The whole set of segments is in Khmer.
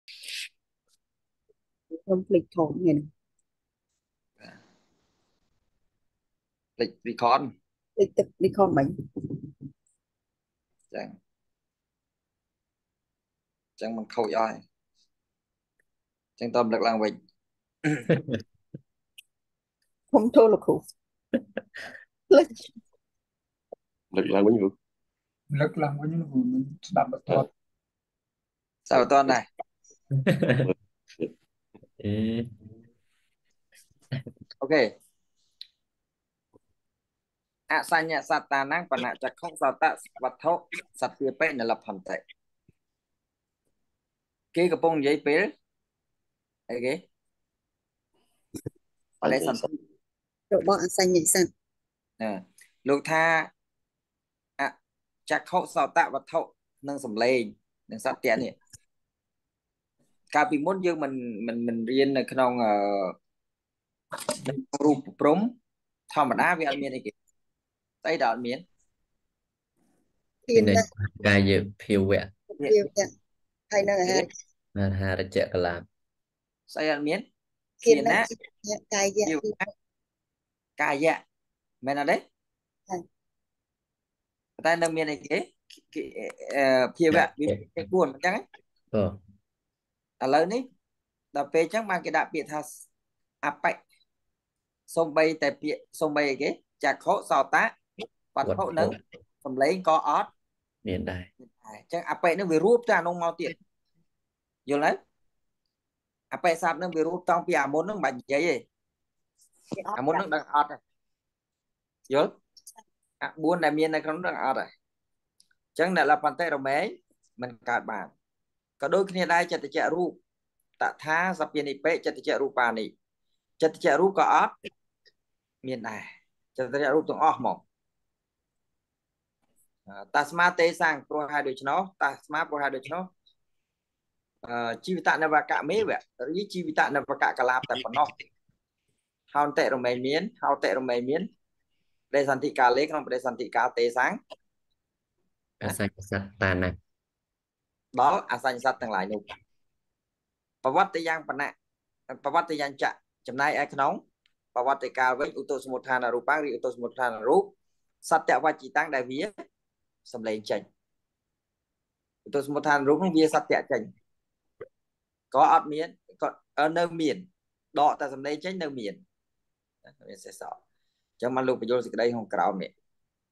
không lịch thổ này này. lịch record Lịch tập đi con bánh chẳng chẳng mình khâu oi chẳng tâm được làm việc không thô là khổ lịch lực làm bao nhiêu lực làm có những người mình đập bật à, thuật sao toàn này Ừ. ok asanya satanang pana chakkhong sata vatho satya pe là lập thành tệ kia cái bông giấy pé ok anh để thì sản sao độ bọn xanh nhảy xanh nè lúc tha chakkhong sata vatho nâng sầm lên nâng sát tiền này cả bị muốn dương mình riêng là khôngรูปព្រំធម្មតាវាអត់មានអីគេស្អីដែលអត់មាន Cái thiên này đại cài dự phiêu vẹn yêu nhận hay là hai là hà đã chạy cả làm ស្អីអត់មាន thiên ធាន đại ៈ cài dạ ជីវៈកាយៈមែនអត់ទេតែនៅមានអីគេភាវៈវាមាន4អញ្ចឹង ờ ឥឡូវនេះដល់ពេលអញ្ចឹងបានគេដាក់ពាក្យថាអបិសំបីតែពាក្យសំបីអីគេចក្ខុសោតៈវត្ថុ vật នឹង hộ សំឡេងក៏អត់ miền đại អញ្ចឹងអបិនឹងវារួបទៅអានោះមកទៀតយល់ទេអបិស័ព្ទនឹងវារួបតង់ពីអាមុននឹងមិនបាច់និយាយទេអាមុននឹងដឹងអត់ទេយល់អា4ដែលមាននៅក្នុងនឹងអត់ទេអញ្ចឹងអ្នកលបន្តិរមែងមិនកើតបានក៏ដូចគ្នាដែរចតិចរូបតថាសព្យានិបេចតិចរូបានិចតិចរូបក៏អត់មានដែរចតិចរូបទាំងអស់មកតាស្មាទេសាំងព្រោះហើយដូច្នោះតាស្មាព្រោះហើយដូច្នោះជីវិតនវកៈមេវៈឬជីវិតនវកៈកលាបតែប៉ុណ្ណោះហោតិរមែងមានហោតិរមែងមានបដិសន្ធិកាលេក្នុងបដិសន្ធិកាទេសាំង cả xanh sạch tàn này ដល់អសញ្ញសត្វទាំងឡាយនោះប្រវត្តិយ៉ាងបណៈប្រវត្តិយ៉ាងចៈចំណែកឯក្នុងប្រវត្តិកាលវិញឧទសមុដ្ឋានរូបាំងឬឧទសមុដ្ឋានរូបសត្យវច្ចិតាំងដែលវាសម្លេងចេញឧទសមុដ្ឋានរូបនោះវាសត្យចេញក៏អត់មានក៏នៅមានដកតែសម្លេងចេញនៅមានវាសេសអញ្ចឹងមកលោកបញ្យល់សេចក្តីក្នុងក្រោមនេះ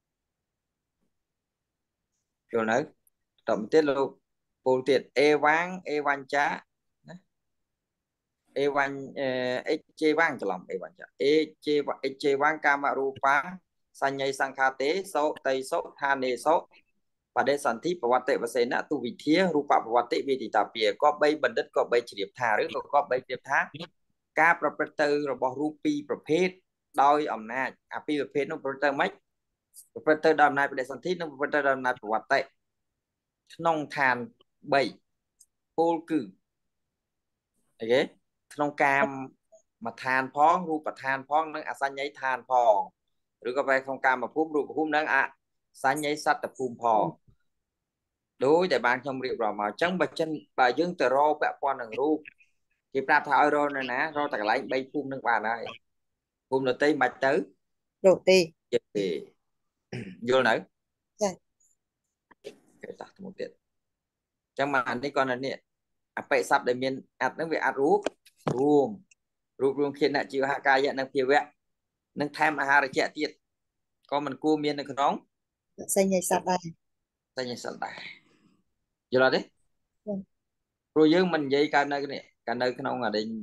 យល់នៅតទៅទៀតលោកពោលទៀតអេវ៉ាងអេវ៉ាញ់ចាណាអេវ៉ាញ់អេជេវ៉ាងច្រឡំអេវ៉ាញ់ចាអេជេវ៉ាងកាមរូបាសញ្ញ័យសង្ខាទេសោតៃសុឋានេសុបដិសន្ធិប្រវត្តិវសេនទុវិធារូបប្រវត្តិវេទិតាពាក៏បីបណ្ឌិតក៏បីជ្រាបថាឬក៏ក៏បីជ្រាបថាការប្រព្រឹត្តទៅរបស់រូប2ប្រភេទដោយអំណាចអា2ប្រភេទនោះប្រព្រឹត្តទៅម៉េចប្រព្រឹត្តទៅដោយអំណាចបដិសន្ធិនិងប្រព្រឹត្តទៅដោយអំណាចប្រវត្តិក្នុងឋាន3ពោលគឺអីគេក្នុងកាមឋានផងរូបឋានផងនិងអសញ្ញ័យឋានផងឬក៏បែរក្នុងកាមភូមិរូបភូមិនិងអសញ្ញ័យសត្វភូមិផងដោយតែបានខ្ញុំរៀបរាប់មកអញ្ចឹងបើយើងទៅរកពាក់ព័ន្ធនឹងរូបគេប្រាប់ថាឲ្យរកនៅណារកតែកន្លែង3ភូមិនឹងបានហើយភូមិដទៃមិនបាច់ទៅ độ tê ទេយល់នៅចាគេតាទៅមុខទៀតអញ្ចឹងមកអានេះគាត់នៅនេះអបិស័ព្ទដែលមានអត្តនឹងវាអត្តរូបរួមខៀនជីវហកាយៈនិងភាវៈនិងថែមអាហារជាទៀតក៏មិនគួរមាននៅក្នុង xanh nhảy sạch đây តែញសិលដែរយល់អត់ទេព្រោះយើងមិននិយាយកើតនៅនេះកើតនៅក្នុងអានេះ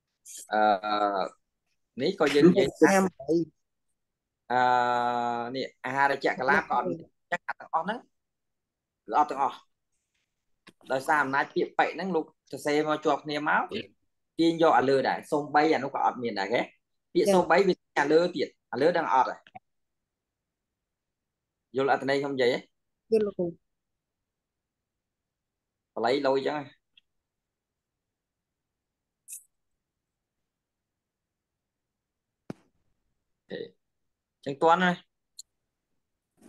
នេះក៏យើងនិយាយថានេះអាហារជាកលាបក៏អត់ចឹងទាំងអស់ហ្នឹងគឺអត់ទាំងអស់ដោយសារអំណាចពាក្យបិហ្នឹងលោកសរសេរមកជាប់គ្នាមកទាញយកអាលើដែរសំបីអានោះក៏អត់មានដែរគេពាក្យសំបីវាអាលើទៀតអាលើដឹងអត់យល់អត្ថន័យខ្ញុំនិយាយ vô luôn បល័យលុយចឹងចឹងតន់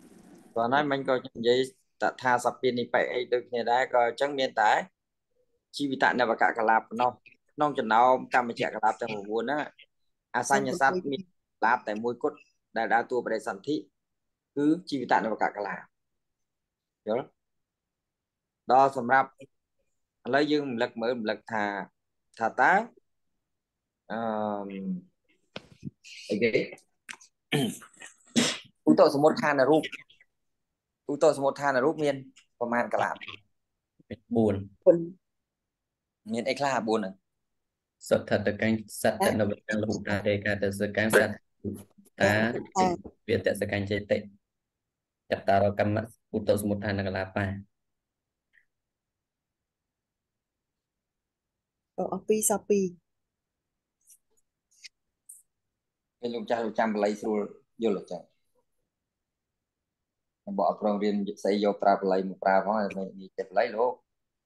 ហើយមិញក៏និយាយតថាសព្វានិបិអីដូចគ្នាដែរក៏អញ្ចឹងមានតែ chi vì tại nào và cả cả lạp non cho nó cầm mà chạy cả lạp trong một buồn á Xong asanya rồi sát cuối mi lạp tại môi cốt đại đa tua về sản thị cứ chi vì tại nào và cả cả lạp đó đó sầm rạp lấy dương lực mới lực thà thà tá okay. ưu tố số 1 than là rúp ưu tố số 1 than là rúp miênประมาณcả lạp 4 quần miên ấy là buồn à សត្វថតកាញ់សត្វតនវកាំងលហុតាទេកាទៅសកាំងសត្វតាវាតសកាញ់ចេតិចតារកម្មឧត្តសមុទ្ឋានកលាបា ở pi sao pi cái lúc chăm lấy rồi vô lực chẳng bỏ trong riêng xây vô pra lấy một pra có mình chụp lấy luôn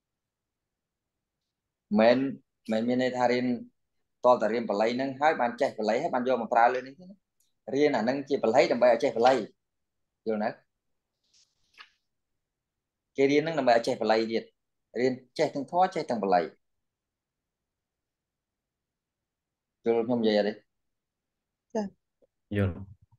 mình này tha riêng to tại riêng lấy nâng hai bàn chạy lấy hai bàn vô một pra lên đấy riêng là nâng chỉ lấy đầm bè chạy lấy vô nữa cái riêng nâng đầm bè chạy lấy đi riêng chạy thằng thoa chạy thằng lấy vô không về đấy យល់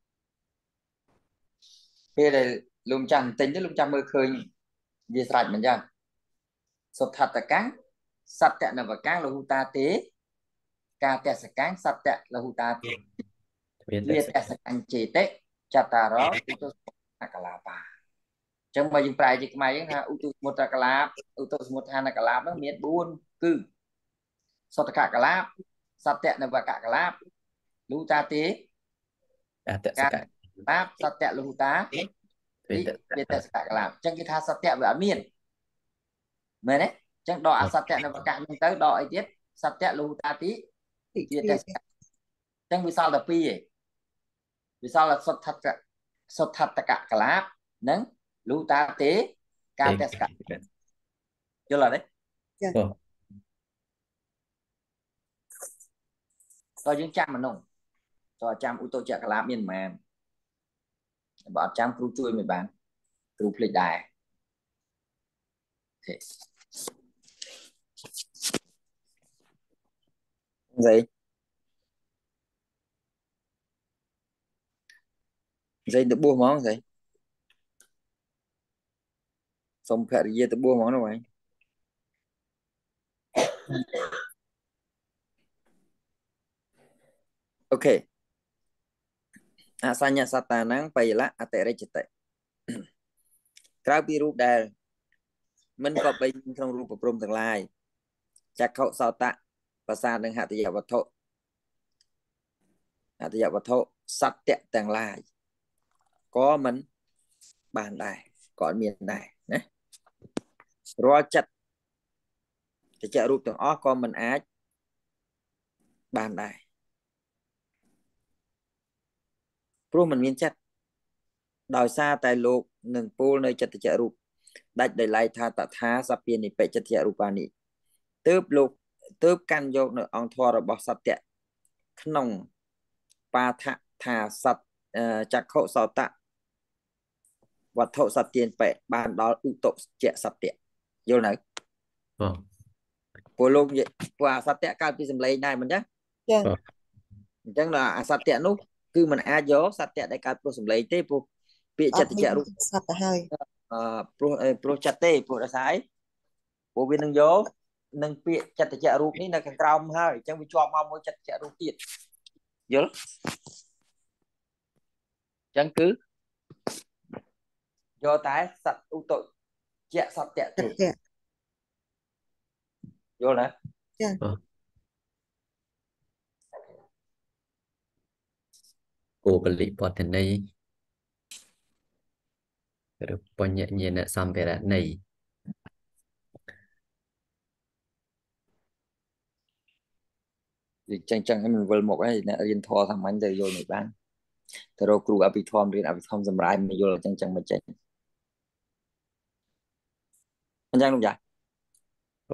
cái này lùm chăm tính chứ lùm chăm mơ khơi về sạch mình chăng sụp thật là cán sạch tẹt là và cán là hụt ta tế ca tẹt sạch cán sạch tẹt là hụt ta tế វាតវាសតែសកាញ់ចេតិចតារោឧទុសមុទ្ទកលាបាអញ្ចឹងបើយើងប្រែជាខ្មែរយើងថាឧទុសមុទ្ទកលាឧទុសមុទ្ឋានកលានោះមាន4គឺសតកកលាសត្យនវកកលាលូតាទេអតសកាកលាសត្យលូតាវាតវាតែសកកលាអញ្ចឹងគេថាសត្យវាអត់មានមែនទេអញ្ចឹងដកអសត្យនវកហ្នឹងទៅដកអីទៀតសត្យលូតាទី thị វាតែសកអញ្ចឹងវាសល់តែ2ឯងវាសល់តែសុទ្ធតកកលានិងលូតាទេកាតេសកយល់អត់ទេអូតើយើងចាំមិននោះតើចាំឧត្តចកលាមានប៉ុន្មានបើអត់ចាំគ្រូជួយមិនបានគ្រូភ្លេចដែរស្អីទៅបួសហ្មងស្អីសុំភរិយាទៅបួសហ្មងនោះហើយអូខេអសញ្ញសត្តានាំងបៃលៈអតិរិជតិក្រៅពីរូបដែលមិនក៏បីក្នុងរូបព្រំទាំងឡាយចក្ខុសោតៈប្រសាទនិងហតិយវត្ថុសត្យទាំងឡាយក៏មិនបានដែរក៏មានដែរណារាល់ចិត្តចក្ខរូបទាំងអស់ក៏មិនអាចបានដែរព្រោះมันមានចិត្តដោយសារតែលោកនឹងពូលនៅចិត្តចក្ខរូបដាច់ដោយឡែកថាតថាសព្វានិបិចិត្តរូបានិទើបលោកទើបកាន់យកនៅអង្គធម៌របស់សត្យក្នុងបាថថាសត្យចក្ខុសោតៈវត្ថុសត្យានបិបានដល់ឧតុចសត្យយល់នៅអូព្រោះលោកព្រោះអាសត្យកើតពីសម្លេងដែរមិនចឹងចាអញ្ចឹងដល់អាសត្យនោះគឺมันអាចយកសត្យដែលកើតព្រោះសម្លេងទេព្រោះពាក្យអចិត្តត់ចក្ខរូបសត្វទៅហើយព្រោះចិត្តទេព្រោះដោយសារអីព្រោះវានឹងយកនឹងពាក្យចិត្តចក្ខរូបនេះនៅខាងក្រោមហើយអញ្ចឹងវាជាប់មកមួយចិត្តចក្ខរូបទៀតយល់អញ្ចឹងគឺយកតែសត្វឧតុចសត្យទេចាយល់ណាគោកលិបតន័យឬបញ្ញញ្ញាណសម្ភារៈនៃចឹងឲ្យmìnhវិលមកហើយអ្នករៀនធម៌សាមញ្ញទៅយល់មិនបានទៅរកគ្រូអភិធម្មរៀនអភិធម្មសម្រាប់មកយល់ចឹងមិនចេញអញ្ចឹងលោកយាយអូ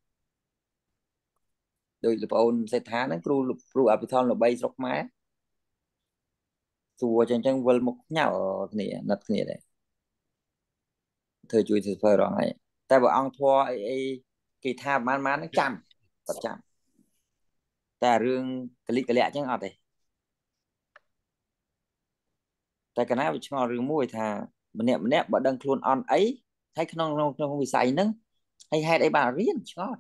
ដោយលោកប្អូនសេដ្ឋាហ្នឹងគ្រូអភិធម្មល្បីស្រុកខ្មែរសួរចឹងវិលមកញ៉ៅគ្នាណាត់គ្នាដែរធ្វើជួយធ្វើរងហើយតែបើអង្គធម៌អី kỳ tha man nó chăm vật chăm ta rương cái lẹ chẳng ở đây ta cái nào cho rương mùi thà mình nẹp bọn đăng luôn on ấy hay không bị say nâng hay đấy bà riêng cho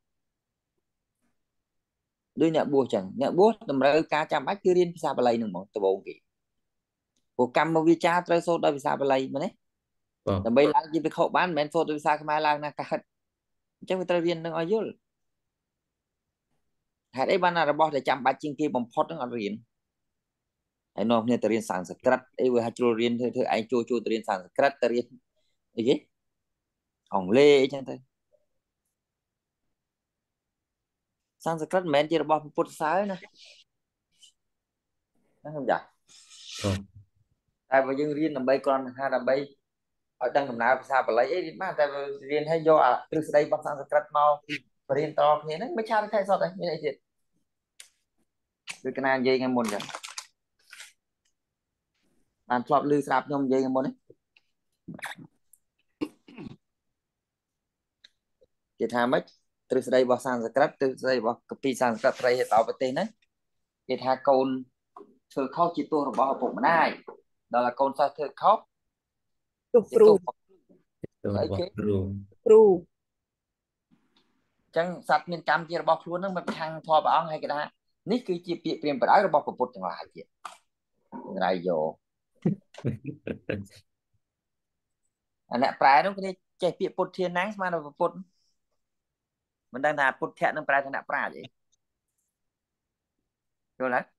đưa nhận bùa chẳng nhận bùa tầm ra ca chăm bách cứ riêng sao bà lấy nâng một tờ bộ kì bộ cam mà vi cha trời số đâu sao bà lấy mà đấy tầm bây lang chỉ việc hậu bán men số đâu sao mai lang na cả chắc phải tờ riêng nâng ở dưới hay đấy bà nào là bỏ để chăm bách chiên kia bằng phốt nó ở riêng ai nói nghe tờ riêng sản xuất cắt ấy vừa hai chua riêng thôi anh chua tờ riêng sản xuất cắt tờ riêng gì ông lê chẳng thôi sản xuất cắt men chỉ là bỏ phốt sái nè nó không dạ tại vì dân riêng làm bay con hai làm bay ở đang làm nào sao mà lấy ấy mà tại vì riêng hay do từ đây bắt sang scratch mau và riêng to thế nó mới cha thay sao đấy như này thì từ cái này dây ngay muốn rồi làm flop lư sạp nhom dây ngay muốn đấy thì tham ấy từ đây bắt sang scratch từ đây bắt copy sang scratch đây tạo cái tên đấy thì tha côn thử khóc chỉ tôi bảo phục mà này đó là côn sao thử khóc Chụp chỉ ru tôi ấy chứ ru chẳng sạch miền Cam chỉ là bọc luôn nó mà thằng thò bảo hay cái đó nít cứ chỉ bị tiền phải đó bọc của bột chẳng lại gì này vô anh nè prai nó cái chạy bị bột thiên nắng mà nó bột mình đang là bột thẹn nó prai thằng nè prai vậy rồi đấy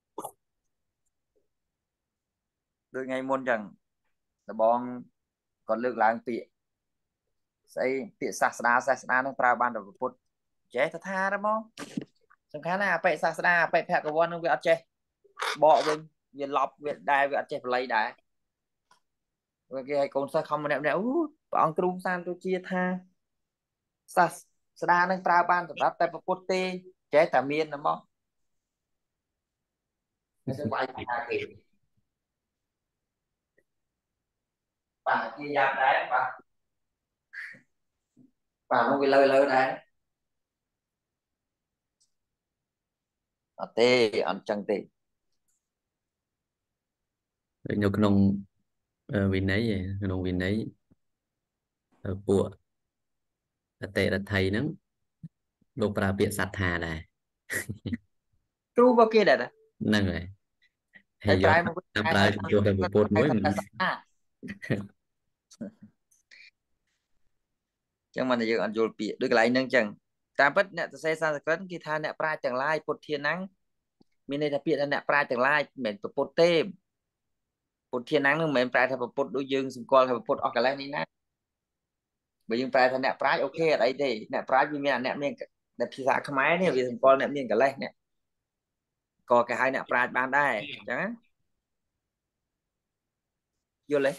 đôi ngày môn chẳng là bọn còn lực là bị xây bị sạt đá nó prai ban đầu bột chế thật tha đó mong chẳng khá là phải sạt đá phải phẹt cái con nó bị ăn chế bỏ bên viên lọc viên đai viên ăn chế lấy đai cái hay con sao không mà nè bọn trung san tôi chia tha sa đa năng pra ban tập đáp tay bột tê chế tà miên nó mong nó sẽ quay ra kì bà kia giáp đấy bà không bị lơi lơi đấy ở tê ăn chân tê nó không vì nấy vậy không vì nấy của tệ là thầy nó lục ra biệt sạch hà này tru bao kia đấy năng này hay hay do trai mà năm ra cho cái bộ bột muối mình chẳng mà giờ ăn vô bị được lại nâng chẳng ta bất nè ta sẽ sang cái kia tha nè pra chẳng lai bột thiên nắng mình đây là biệt là nè pra chẳng lai mình bột tê bột thiên nắng nó mình pra thành bột đối dương xung quanh thành bột ở cái này nè bởi vì pra thành nè pra ok ở đây thì nè pra như mình nè mình đẹp thì sao không máy này vì xung quanh nè mình cái này nè có cái hai nè pra ban đây chẳng vô lấy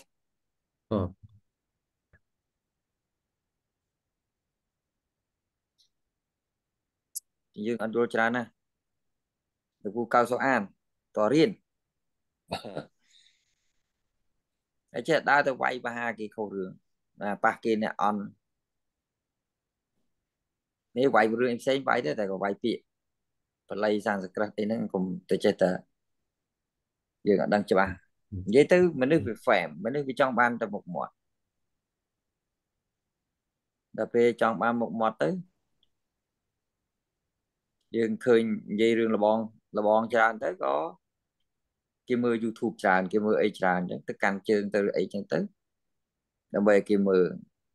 dương ăn vô chán nè được vụ cao số an tỏ riêng cái chết đa tôi quay ba hai cái khâu đường là ba kia nè on nếu quay vừa em xem quay thế tại có quay bị và lấy sang scratch thì nó cũng tôi chết giờ đang cho ba vậy tư mình được việc phèm mình được việc trong ban trong một mọt đặc biệt trong ban một mọt tới dương khơi dây rừng là bon tràn tới có cái mưa YouTube tràn cái mưa ấy tràn tất cả chương từ ấy chẳng tới đặc biệt cái mưa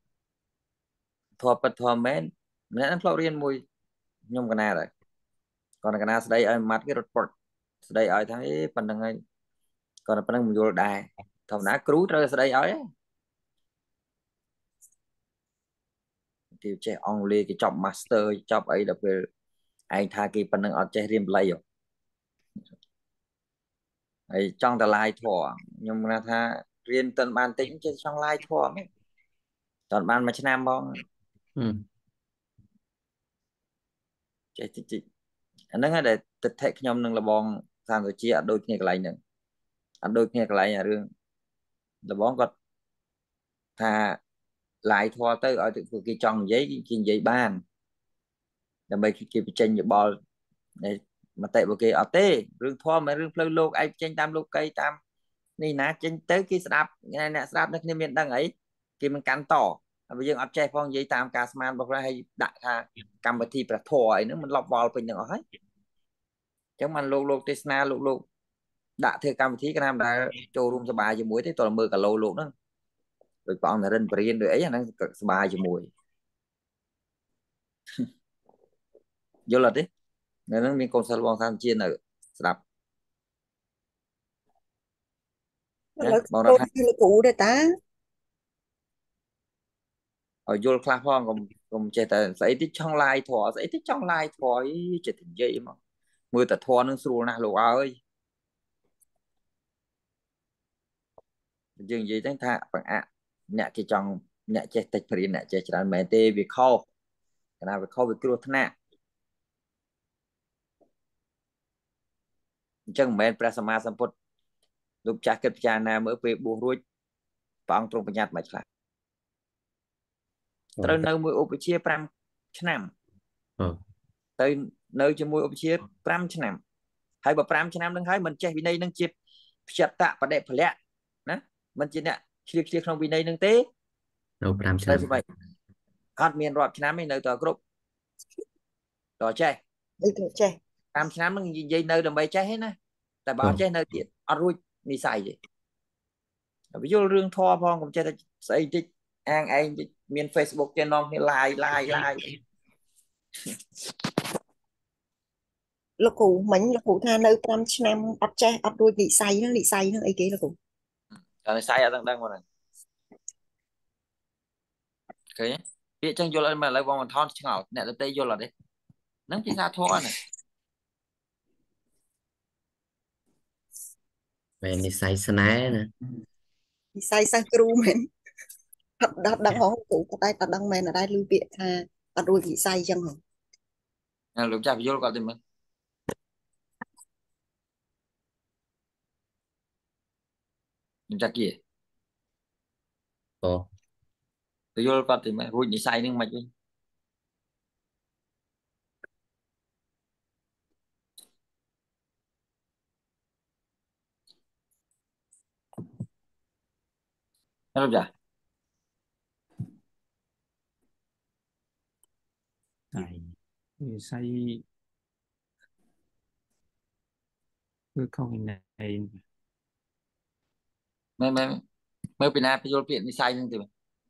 thua men nó flow riêng mùi nhung cái nào rồi còn cái nào đây ai mặt cái report đây ai thấy phần năng ấy còn phần năng vô đài thằng đã cứu rồi đây ấy thì trẻ only cái job master job ấy đặc biệt anh tha cái phần năng ở trẻ riêng lấy rồi ấy trong tờ lai thua nhưng mà tha riêng tận ban tính trên trong lai thua mấy toàn ban mà nam bong trẻ chị anh nói để tịch thể nhóm nâng là bong sang rồi chia đôi kia lại nè anh đôi kia lại nhà rương là bón có tha lại thua tới ở cái trong giấy ban là mấy cái tranh như bò này mà tại một cái ở tê rừng thua mà rừng phơi lô ai tranh tam lô cây tam này nè tranh tới cái sạp này nè sạp nó nên miền đang ấy khi mình cắn tỏ bây giờ áp chạy phong giấy tam casman bọc ra hay đại tha cầm một thi bạc thua ấy nữa mình lọc vào bình được hết chẳng mình lô tê na lô đã theo cầm thi cái nam đã cho room bài cho muối thế toàn mưa cả lô đó rồi còn là rừng riêng rồi ấy nó bài cho muối vô là đấy nên nó mình còn sao bong tham chiên ở sạp là bảo tôi là là cụ đây ta ở vô class phong còn chơi tại sẽ tích trong lai thọ sẽ tích trong lai thọ chỉ thành vậy mà mưa ta thọ nó sưu na lục ơi dừng gì đánh thạ bằng ạ nhẹ cái trong nhẹ chơi tịch phải nhẹ chơi chỉ là mẹ tê việc khâu cái nào việc khâu việc kêu thân nè chẳng mẹ prasama samput lúc cha kết cha na mới về buồn ruột phong trong bạch nhật mà chả tới nơi mới ốp chia pram năm tới nơi cho môi ốp chia pram năm hay bà pram năm đang thấy mình chơi vì đây đang chip chặt tạ và đẹp phải lẹ nè mình chỉ nè chia không vì đây đang tế đâu làm đây sao vậy hot miền rọt năm ấy nơi tờ group đó chơi đây là trẻ pram năm nó dây nơi đồng bay chơi hết nè tại bảo chơi nơi tiện ăn ruồi đi xài gì ví dụ riêng thoa phong cũng chơi xây tích an anh miền Facebook trên non like là cụ mình là cụ tha nơi 5 năm ấp che ấp đuôi bị say nó ấy kia là cụ rồi sai ở đang ngoài này cái biết chân vô lên mà lại vòng một thon ngảo nè tới tây vô là đấy nó chỉ ra thoa này về đi say sná nè bị say sang kêu mình đập đằng họ cụ có tay đằng men ở đây lưu biệt tha ấp đuôi bị say chăng hả lúc chạp vô gọi tìm mình chặt kia ồ tôi vô gọi tìm mình vui như sai nhưng mà chứ nó lúc chả say cứ không này mới bên này vô viện đi sai nhưng tìm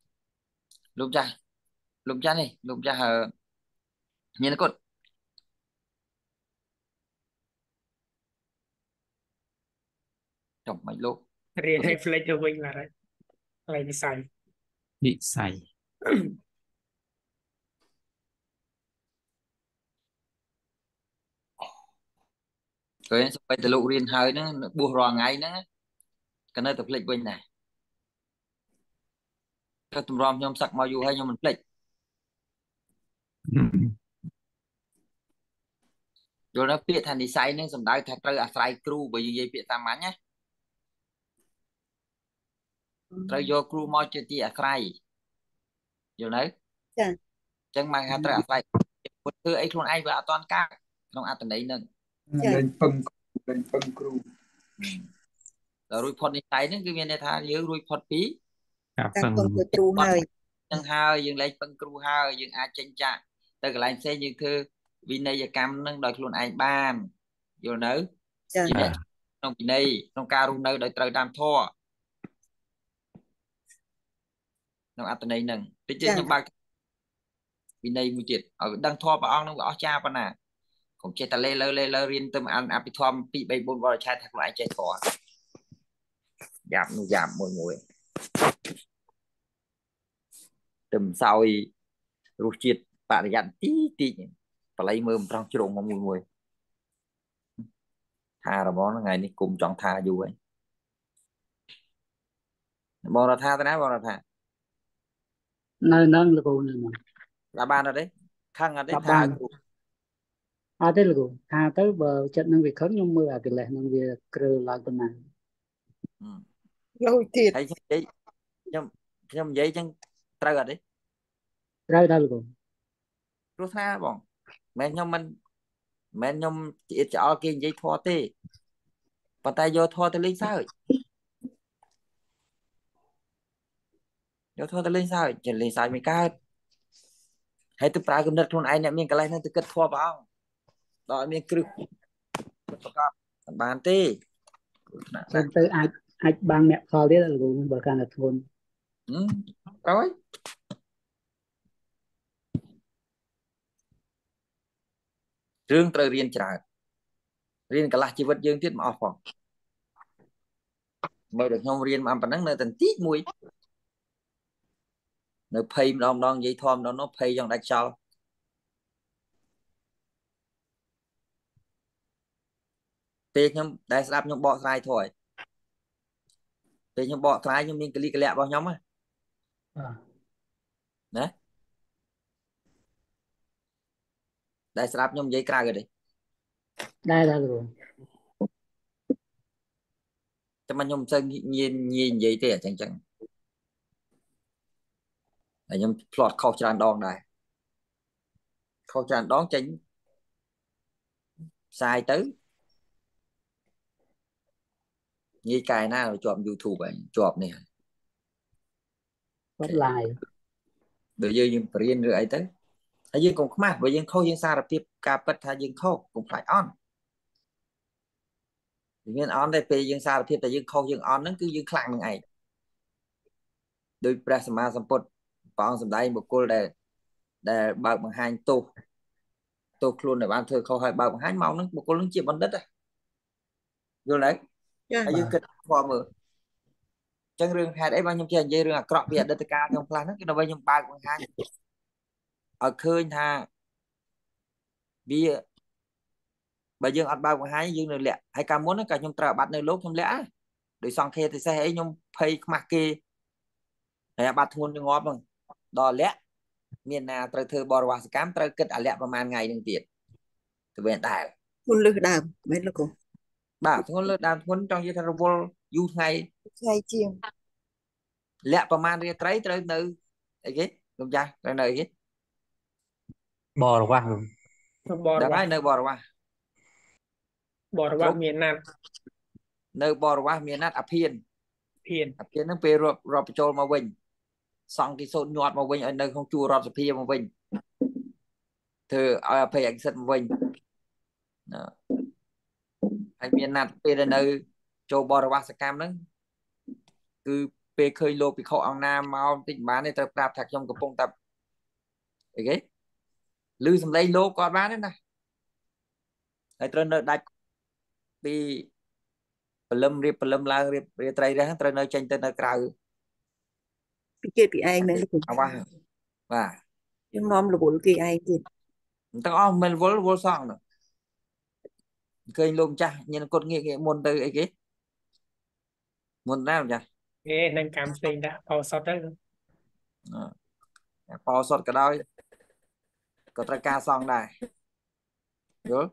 lúc cha này lúc cha hờ như nó cột chồng mấy lúc រៀនឲ្យ flex ទៅវិញឡើយកន្លែងវិស័យ bị say rồi bây giờ lụ riêng hơi nó buồn rò ngay nó cái nơi tập lịch bên này cái tụi rom nhom sặc mau dù hay nhom mình lịch rồi nó biết thành đi sai nên sầm đai thật ra sai crew bởi vì vậy biết tam án nhé rồi vô crew mau chơi ti sai rồi đấy Dạ. chẳng mang hạt ra sai một thứ ấy luôn ai và toàn ca không ăn từ đấy nè lên phân crew rồi report đi sai nó cái viên này tha dưới report phí cả các phần con của chú hơi nhưng hai dừng lấy phân crew hai dừng ai tranh chạ từ cái lại xe như thư vì này giờ cam nâng đợi luôn ai ban rồi nữa Dạ. chỉ để trong vì này trong ca luôn nơi đợi trời đam thua nó ăn từ đây nè tí chứ Dạ. nhưng ba vì này mùi tiệt ở đang thua bà ông nó bỏ cha bà nè cũng chơi ta lê lơ riêng tâm ăn áp thom bị bay bôn vào chai thật lại chơi thua giảm mùi tầm sau thì rút chiết bạn dặn tí và lấy mơm trong chế độ mùi tha rồi bó nó ngày này cùng chọn tha dù ấy bó là tha tới ná bó là tha nơi nâng là cô này mà là ban rồi đấy khăn ở đấy là tha ban. Thế là cô tha tới bờ trận năng việc khấn nhưng mưa cái lệ năng việc kêu lại tuần này Lôi thiệt thấy giấy nhưng giấy chẳng ត្រូវអត់ទេត្រូវដល់លោកព្រោះថាបងមិនខ្ញុំមិនខ្ញុំជាឆ្អល់គេនិយាយធေါ်ទេប៉ុន្តែយកធေါ်ទៅលេងសើចយកធေါ်ទៅលេងសើចចេះលេងសើចមិនកើតហើយទៅប្រើគំនិតខ្លួនឯងអ្នកមានកន្លែងហ្នឹងទៅគិតធေါ်ព្រះអង្គដល់មានគ្រឹះប្រកបបានទេចឹងទៅអាចបាំងអ្នកផលទៀតលោកបើកាន់តែធ្ងន់ rồi rương trời riêng trời riêng cả là chi vật dương tiết mà off phòng mới được không riêng mà nắng nơi tình tít mùi nơi pay đong dây thom đó nó pay trong đại sao tiền nhưng đại sạp nhưng bọ sai thôi tiền nhưng bọ sai nhưng mình cái lẹ bao nhóm á đấy đại sạp nhưng dây cài rồi đấy ដែរដល់លោក cho mà nhung sơn nhìn vậy thì chẳng chẳng là nhung plot khâu tràn đòn này khâu tràn đón chính sai tới như cài nào chọn YouTube vậy chọn này គាត់ live bây giờ nhưng riêng rồi ấy tới hay dương cũng không mà bây giờ khâu dương xa lập tiếp cà bật thay dương khâu cũng phải on nhưng on đây bây dương xa lập tiếp tại dương khâu dương on nó cứ dương khăn ngày đôi prasma samput bằng sầm đây một cô để bao bằng hai tô luôn để ban thưa khâu hai bao bằng hai màu nó một cô lớn chia bằng đất này vô đấy hay dương kịch form mở chân rừng hai đấy bao nhiêu tiền dây rừng à cọp việt đất ca trong plan nó cái nó bao nhiêu bao bằng hai ở khơi tha bia bây giờ ăn bao bằng hai dương được lẹ hay cả muốn nó cả nhung trở bắt nơi lốp trong lẽ để xong khi thì sẽ ấy nhung pay mặc kê hay bắt thôn ngó bằng đò lẽ miền nào trời thưa bò hoa cám trời kết à lẹประมาณ ngày đừng tiền từ bên tài thôn lư đàm mấy là cô bà thôn lư đàm thôn trong như thằng vô du ngày ngày chiều lẹ ประมาณ ria trái trời nữ ấy cái đúng chưa trời nơi cái បរវ៉ាស់บอ đã ร์ว่า nói nơi bò hoa บอร์ว่าเมียนนา nơi bò hoa miền nát à phiền เพียน nó về rọp trôi mà vinh xong cái số nhọt mà vinh ở nơi không chua rọp phi mà vinh thử ở phải ảnh sân vinh anh miền nát về là nơi châu bò hoa sẽ cam đó cứ về khơi lô bị khổ ông nam mau tỉnh bán để tập đạp thật trong cái phong tập đấy cái lưu xong lấy lô con bán đấy này hay trên nơi đặt bị lâm la riệp trai ra trên nơi tranh trên nơi cào bị kia bị ai mấy là cô à và nhưng mom là bộ kia ai kì tao ông mình vô xong rồi khơi lô cha nhìn con nghe môn từ ấy cái môn nào nhỉ เอ๊ะนั่งการเพลงได้เอาซอสได้พอสดก็ได้ก็ตระการซองได้เยอะ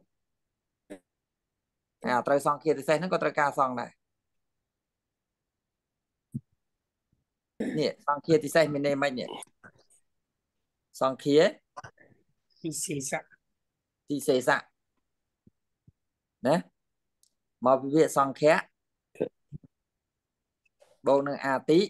ตระซองเคียร์ใส่นั่นก็ตระการซองได้เนี่ยซองเคียร์ที่ใส่ไม่ได้ไหมเนี่ยซองเคียร์มีศีรษะที่เสสะนะมาวิเวซองแค่โบนึงอาติ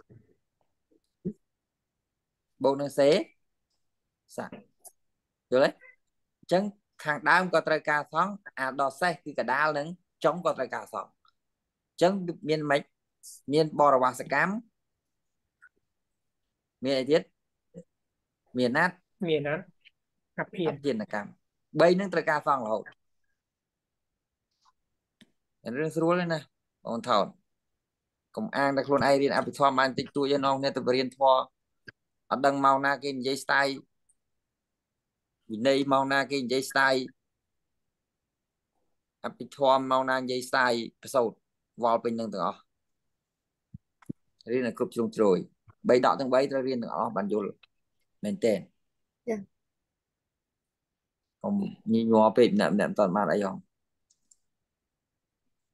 โบนึงเสสะเดี๋ยวเลยจังข้างดาวก็ตระการซองดอเซ่คือกระดาษนึงจ้องก็ตระการซองจังเมียนไหมเมียนบอระวาสกรรมเมียนไอเดียเมียนนัดเมียนนั้นกับเพียนเพียนกรรมใบนึงตระการซองเราเรื่องสรุปเลยนะองค์เท่าcông an đã luôn ai đi áp thọ man tịch tuổi non nên tập riêng thọ ở đằng màu na cái giấy style này màu na cái giấy style áp thọ màu na giấy style sâu vào bên đường đó riêng là cướp chung rồi bay đọ từng bay ra riêng đó bạn vô mình tên còn như nhòa bên nệm toàn mà lại không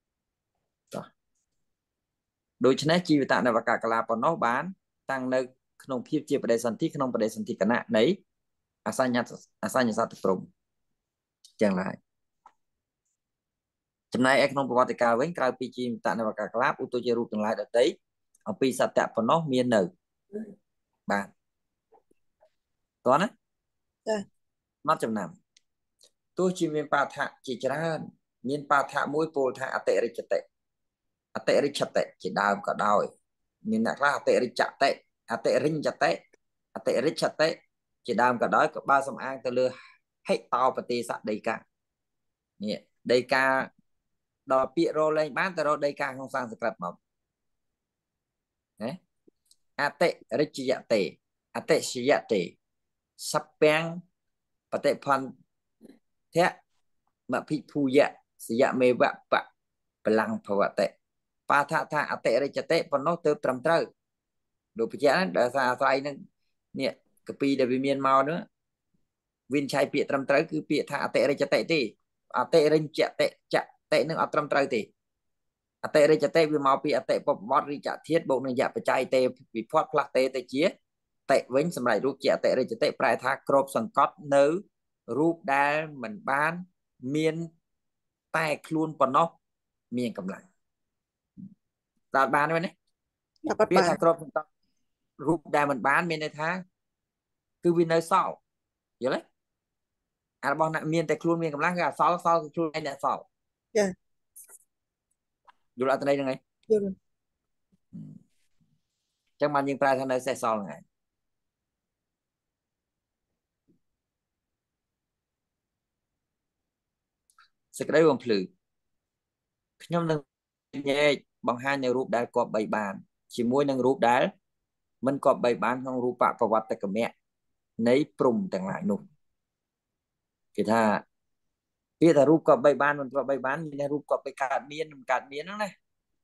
đôi chân chi vì tạo này và cả là còn nó bán tăng nơi ក្នុងភាពជាបដិសន្ធិក្នុងបដិសន្ធិគណៈនៃអសញ្ញសត្វព្រំចឹងឡើយចំណែកឯក្នុងប្រវត្តិកាលវិញក្រៅពីជីមតនវកក្លាបឧទជារូបទាំងឡាយដទៃអំពីសត្យប៉ុណ្ណោះមាននៅបាទតោះណាចាមកចំណាំទោះជាមានបាថាជាច្រើនមានបាថាមួយពោលថាអតិរិជ្ជតិជាដើមក៏ដោយមានអ្នកខ្លះអតិរិជ្ជតិអតិរិញ្ញតិអតិរិជ្ជតិជាដើមក៏ដោយក៏បើសំអាងទៅលើហិតោបតិសដីកានេះដីកាដល់ពាក្យរលែងបានទៅរកដីកាក្នុងសំស្ក្រឹតមកណាអតិរិជ្ជតិអតិសយតិសពាំងបតិផន្ទៈមភិភូយៈសយមេវៈបបលាំងភវតិបាថាអតិរិជ្ជតិប៉ុណ្ណោះទើបត្រឹមត្រូវលោកបញ្ជាក់ហ្នឹងដោយសារអាស្រ័យនឹងនេះកពីដែលវាមានមកនោះវិនិច្ឆ័យពាក្យត្រឹមត្រូវគឺពាក្យថាអតិរិជ្ជតិទេអតិរិញ្ញតិចតិនឹងអត់ត្រឹមត្រូវទេអតិរិជ្ជតិវាមកពីអតិបបតរិជ្ជធាតុបូកនឹងយៈបច្ច័យទេវិផាត់ផ្លាស់ទេទៅជាតិវិញសម្រាប់រូបជាអតិរិជ្ជតិប្រែថាក្របសង្កត់នៅរូបដែលមិនបានមានតែខ្លួនប៉ុណ្ណោះមានកម្លាំងដល់បានទេណាគាត់ពាក្យបានថាក្របសង្កត់រូបដែលមិនបានមានន័យថាគឺវានៅសល់យល់ទេអារបស់អ្នកមានតែខ្លួនមានកម្លាំងគឺអសល់គឺខ្លួនឯងអ្នកសល់ចាយល់អត្ថន័យហ្នឹងហើយយល់អញ្ចឹងបានយើងប្រើថានៅសេះសល់ហ្នឹងឯងសេចក្តីបំភ្លឺខ្ញុំនឹងញែកបង្ហាញនៅរូបដែលគប្បីបានជាមួយនឹងរូបដែលមិនគប្បីបានក្នុងរូបប្រវត្តិកមៈនៃព្រំទាំងឡាយនោះគេថាពាក្យថារូបគប្បីបានមិនគប្បីបានមានរូបគប្បីកើតមានមិនកើតមានហ្នឹងណា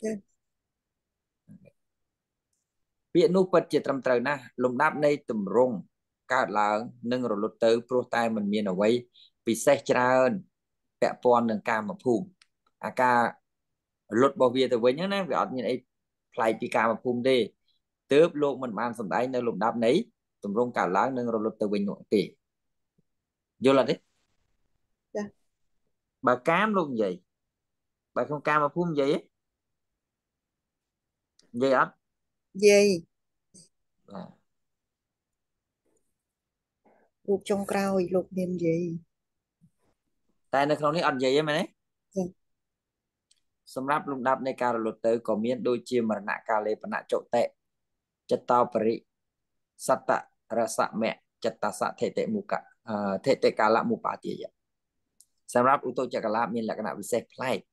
ពាក្យនោះពិតជាត្រឹមត្រូវណាស់លំដាប់នៃទម្រង់កើតឡើងនិងរលត់ទៅព្រោះតែมันមានអ្វីពិសេសច្រើនពាក់ព័ន្ធនឹងកាមភូមិអាការរលត់របស់វាទៅវិញហ្នឹងណាវាអត់មានអីប្លែកពីកាមភូមិទេទើបលោកមិនបានសម្ដែងនៅលំដាប់នៃទម្រង់កើតឡើងនិងរលត់ទៅវិញនោះទេយល់អត់ទេចាបើកាមលោកនិយាយបើក្នុងកាមភូមិនិយាយអត់យាយបាទរូបចុងក្រោយលោកមាននិយាយតែនៅក្នុងនេះអត់និយាយទេមែនទេសម្រាប់លំដាប់នៃការរលត់ទៅក៏មានដូចជាមរណៈកាលេបណៈចុតិចិត្តោបរិសត្តរសមៈចិត្តសថេតិមុកៈថេតិកាលមុបាទាយសម្រាប់ឧតុចកលាបមានលក្ខណៈពិសេសប្លែក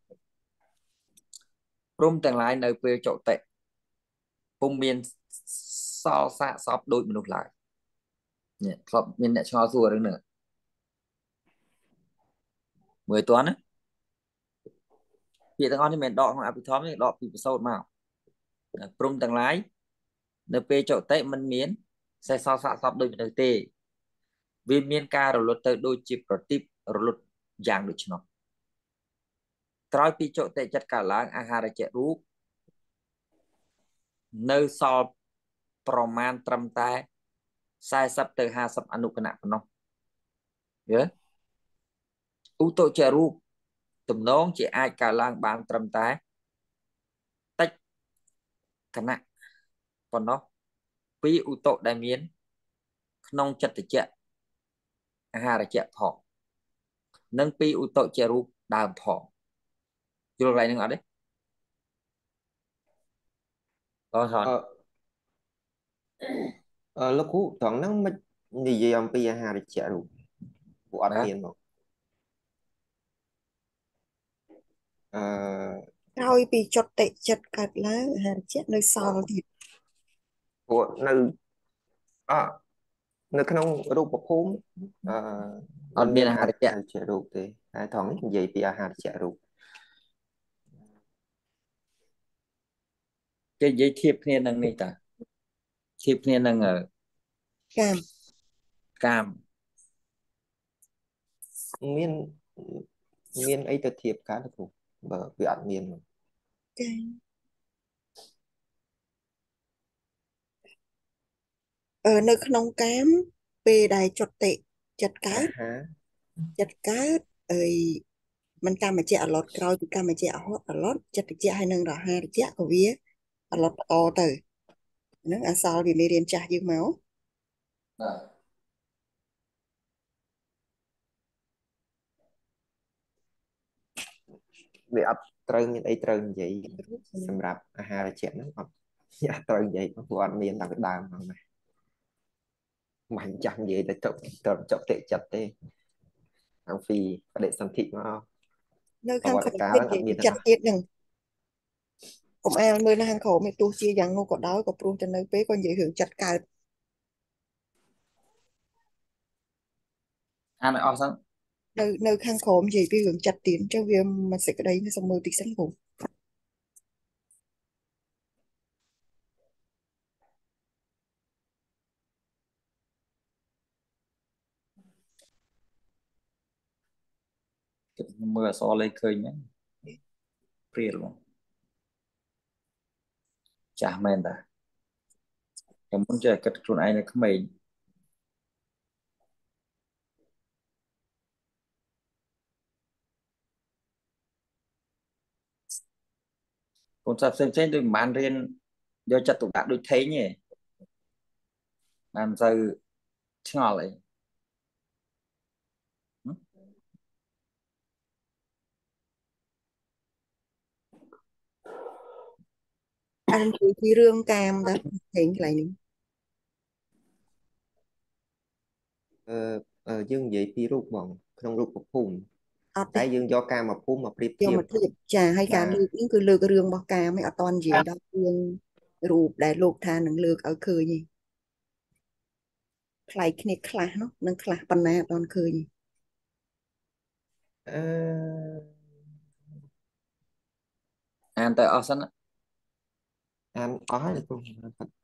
ព្រមទាំងឡាយនៅពេលចុតិពុំមានសល់សាកសពដូចមនុស្សឡើយនេះធ្លាប់មានអ្នកឆ្ងល់សួររឿងនេះមើលតើណាពាក្យទាំងអស់នេះមិនដកក្នុងអភិធម្មនេះដកពីប្រសូតមកព្រមទាំងឡាយនៅពេលចុតិមិនមានសេះសល់សាកសពដូចមនុស្សទេវាមានការរលត់ទៅដូចជាប្រទីបរលត់យ៉ាងដូច្នោះក្រោយពីចុតិចិត្តកើតឡើងអាហារជារូបនៅសល់ប្រមាណត្រឹមតែ40ទៅ50អនុគណៈប៉ុណ្ណោះយល់ឧតុចរូបទំនងជាអាចកើតឡើងបានត្រឹមតែតិចគណៈប៉ុណ្ណោះពីឧតុដែលមានក្នុងចិត្តចៈអាហារចៈផងនិងពីឧតុចរូបដើមផងយល់កន្លែងហ្នឹងអត់ទេបងថនលោកគ្រូត្រង់ហ្នឹងមិននិយាយអំពីអាហារចៈរូបពួកអត់មានមកក្រោយពីចុតិចិត្តកើតឡើងអាហារជាតិនៅសល់ទៀតពួកនៅក្នុងរូបភូមិអត់មានអាហារចៈរូបទេតែត្រង់នេះនិយាយពីអាហារចៈរូបគេនិយាយធៀបគ្នានឹងនេះតាធៀបគ្នានឹងកាមមានអីទៅធៀបកើតលោកគ្រូបើវាអត់មានចានៅក្នុងកាមពេលដែលចុតតិចិត្តកើអាតហារចិត្តកើតអីមិនតាមបញ្ជាក់អឡត់ក្រោយពីកម្មបញ្ជាក់អហត់អឡត់ចិត្តតិចហើយនឹងរហាតិចក៏វាអឡត់អទៅហ្នឹងអាសល់វាមេរៀនចាស់យើងមកវាអត់ត្រូវមានអីត្រូវនិយាយសម្រាប់អាហារជាក់ហ្នឹងអត់ត្រូវនិយាយព្រោះអត់មានតាំងពីដើមហ្នឹងណាមិនចាំនិយាយតែចប់ចប់តិចិត្តទេខាងពីបដិសន្ធិមកនៅប្រខាងវក្រោត្តិមកាលនេះហ្នឹងអនិត់យាយមានពីទេចិត្តទៀតហ្នឹងកុំអាលមើលនៅខាងក្រោមនេះទោះជាយ៉ាងនោះក៏ដោយក៏ព្រោះតែនៅពេលក៏និយាយរឿងចិត្តកើតអានឲ្យអស់សិននៅខាងក្រោមនិយាយពីរឿងចិត្តទៀតអញ្ចឹងវាមិនសេចក្តីនេះសូមមើលតិចសិនគ្រូមើលអក្សរលេខឃើញហ្នឹងព្រាលហ្មងចាស់មែនតាតែមុនចេះគិតខ្លួនឯងនៅក្មេងកូនសិស្សផ្សេងៗដូចមិនបានរៀនយកចិត្តទុកដាក់ដូចថេងទេបានមិនសូវឆ្ងល់អីអាននិយាយពីរឿងកាមដែរផ្សេងកន្លែងនេះយើងនិយាយពីរូបហ្មងក្នុងរូបភូមិអត់ទេតែយើងយកកាមភូមិមកប្រៀបយកធៀបមកធៀបចាហើយការបាទលើកនេះគឺលើករឿងរបស់កាមឯងអត់តន់និយាយដល់រឿងរូបដែលលោកថានឹងលើកឲ្យឃើញឯងផ្លែកគ្នាខ្លះនោះនឹងខ្លះប៉ុណ្ណាអត់តន់ឃើញឯងអឺអានទៅអស់សិនអានអស់ហើយលោកគ្រូអានអស់ហើយ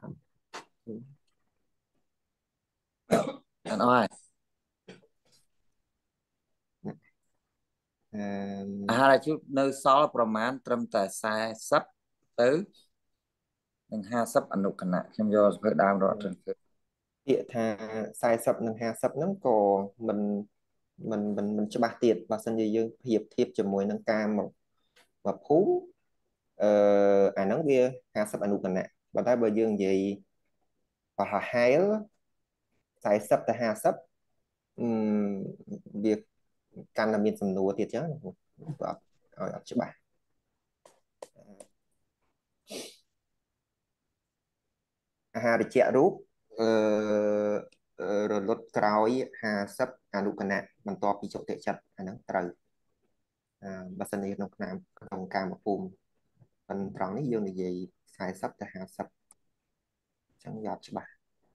អាហារអាយុនៅសល់ប្រមាណត្រឹមតែ40ទៅនឹង50អនុគណៈខ្ញុំយកសភៅដើមរត់ត្រឹមឃើញពាក្យថា40និង50ហ្នឹងក៏មិនច្បាស់ទៀតបើសិនជាយើងប្រៀបធៀបជាមួយនឹងការមកភូមិអាហ្នឹងវា50អនុគណៈប៉ុន្តែបើយើងនិយាយប្រហែល40ទៅ50វាកាន់តែមានសំណួរទៀតចឹងបាទឲ្យអត់ច្បាស់អាហារជារូបរលត់ក្រោយ50អនុគណៈបន្ទាប់ពីចុតិចិត្តអាហ្នឹងត្រូវបើសិនជាក្នុងកាមភូមិប៉ុន្តែត្រង់នេះយើងនិយាយ40ទៅ50ចឹងវាអត់ច្បាស់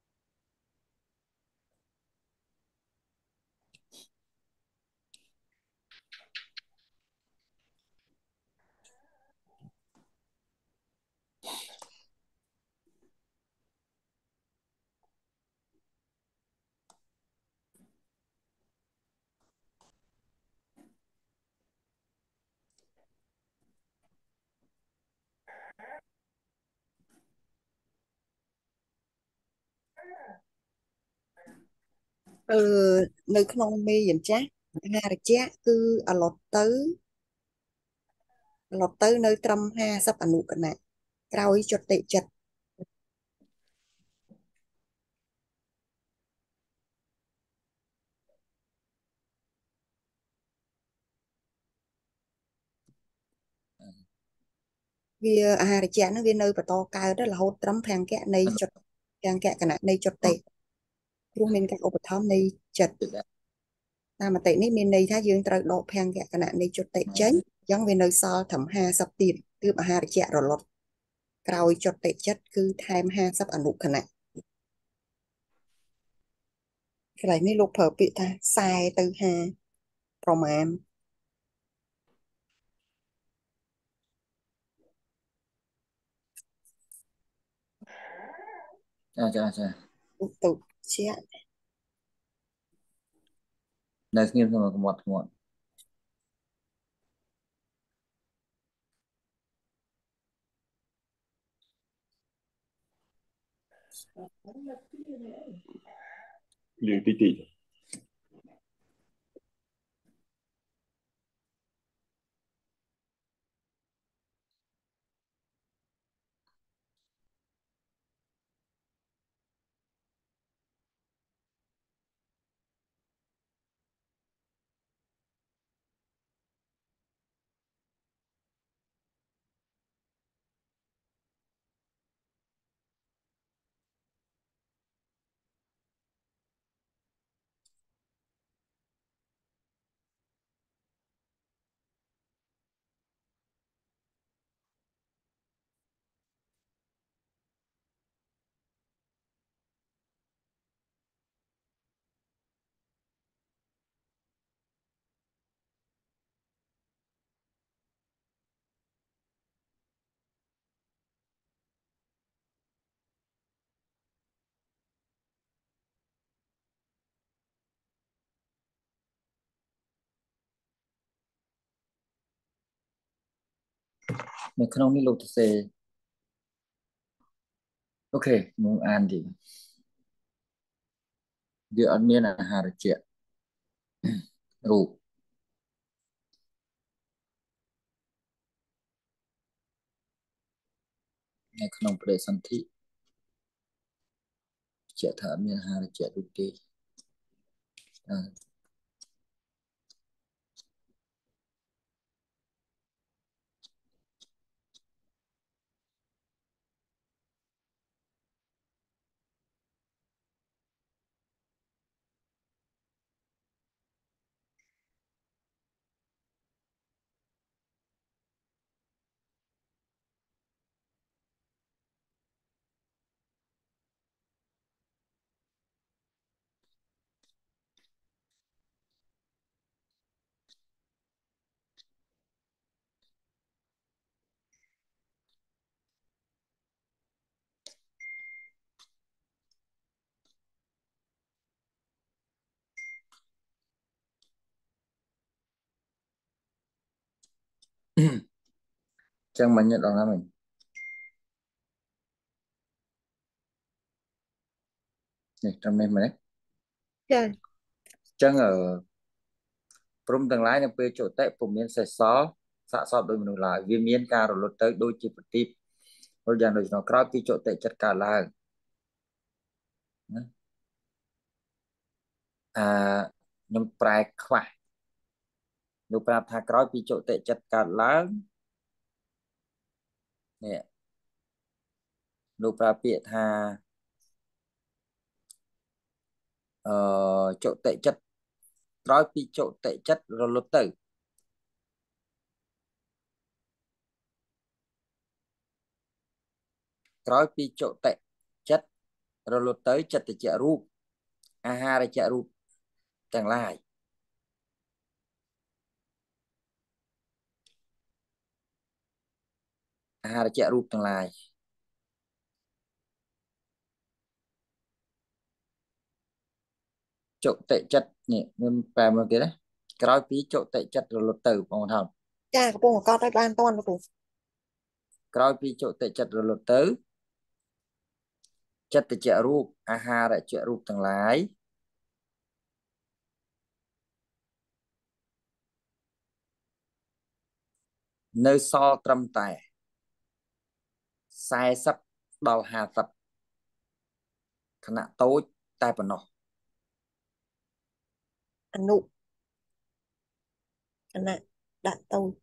នៅក្នុងមេរៀនចាស់អាហារជាគឺអឡត់ទៅនៅត្រឹម50អនុគណៈក្រោយចុតិចិត្តវាអាហារជាហ្នឹងវានៅបន្តកើតរហូតត្រឹមភាំងកៈនៃចុតភាំងកៈគណៈនៃចុតិព្រោះមានការឧបត្ថម្ភនៃចិត្តតាមមតិនេះមានន័យថាយើងត្រូវដកភាំងកៈគណៈនៃចុតិចេញអញ្ចឹងវានៅសល់ត្រឹម50ទៀតទើបអាហារជារលត់ក្រោយចុតិចិត្តគឺថែម50អនុគណៈកន្លែងនេះលោកប្រើពាក្យថា40ទៅ50ប្រមាណចាឧតុជានៅស្ងៀមក្នុងក្មាត់ liền tí tí Mình không đi lột xe. Ok, muốn ăn thì giờ ăn miếng là hà chuyện rủ ngày không để sẵn thị chuyện thở miếng hà chuyện rủ đi à, chẳng mà nhận đó là mình này trong này mà đấy Dạ. chẳng ở prom tương lai là về chỗ tệ của miếng sẽ xó xạ xót đôi mình lại vì miếng ca rồi lột tới đôi chỉ vật tiếp rồi dàn rồi nó cao cái chỗ tệ chất cả là à nhưng prai khỏe lúc ra thà cao cái chỗ tệ chất cả là nè lúc ra bịa thà chỗ tệ chất nói pi chỗ tệ chất rồi lột tử nói pi chỗ tệ chất rồi lột tới chất thì chả rúp aha là chả rúp chẳng lại aha là chả rúp chẳng lại chỗ tệ chất nè nên về một cái đấy nói pi chỗ tệ chất rồi lột tử bằng thầm ចាកំពុងកត់ឲ្យបានតន់លោកគ្រូ nói pi chỗ tệ chất rồi lột tử chất thì chả rúp aha là chả rúp chẳng lại nơi so trâm tài sai sắp đào hà tập khả năng tối tai phần nó អនុគណៈដាក់តូច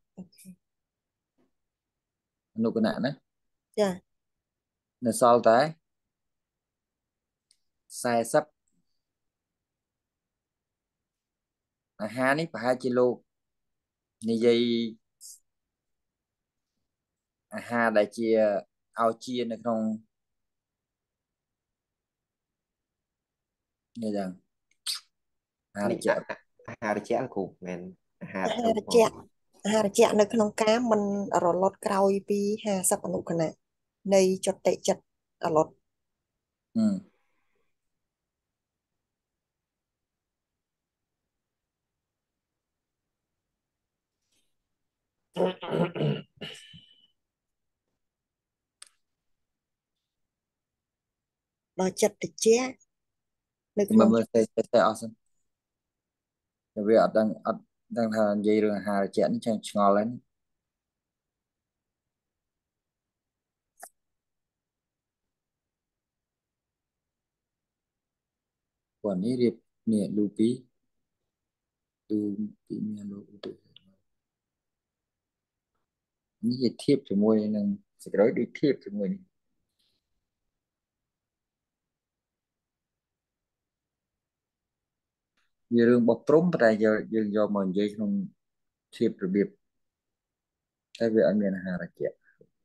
nó cái nạn đấy ចា nơi so tới sai sắp aha ní phải 2 kilo như vậy aha đại chia ao chia nó không như rằng aha đại នេះ chia អាហារត្រជាក់គ្រូមិនមែនអាហារអាហាទៅរហ្មជាងអាហារជានៅក្នុងកាមមិនរលត់ក្រោយពី50អនុគណៈនៃចុតិចិត្តរលត់ ừ. ដល់ចិត្តតិចនៅក្នុងមើលតែអស់សិនតែវាអត់ដឹងថានិយាយរឿងអាហារជាក់នេះចឹងឆ្ងល់ហើយព្រោះនេះរៀបនេះលូពីមានលូទៅនេះជាធៀបជាមួយនឹងសេចក្តីដូចធៀបជាមួយនេះវារឿងរបស់ព្រំតែយើងយកមកនិយាយក្នុងធៀបរបៀបតែវាអត់មានអាហារជាក់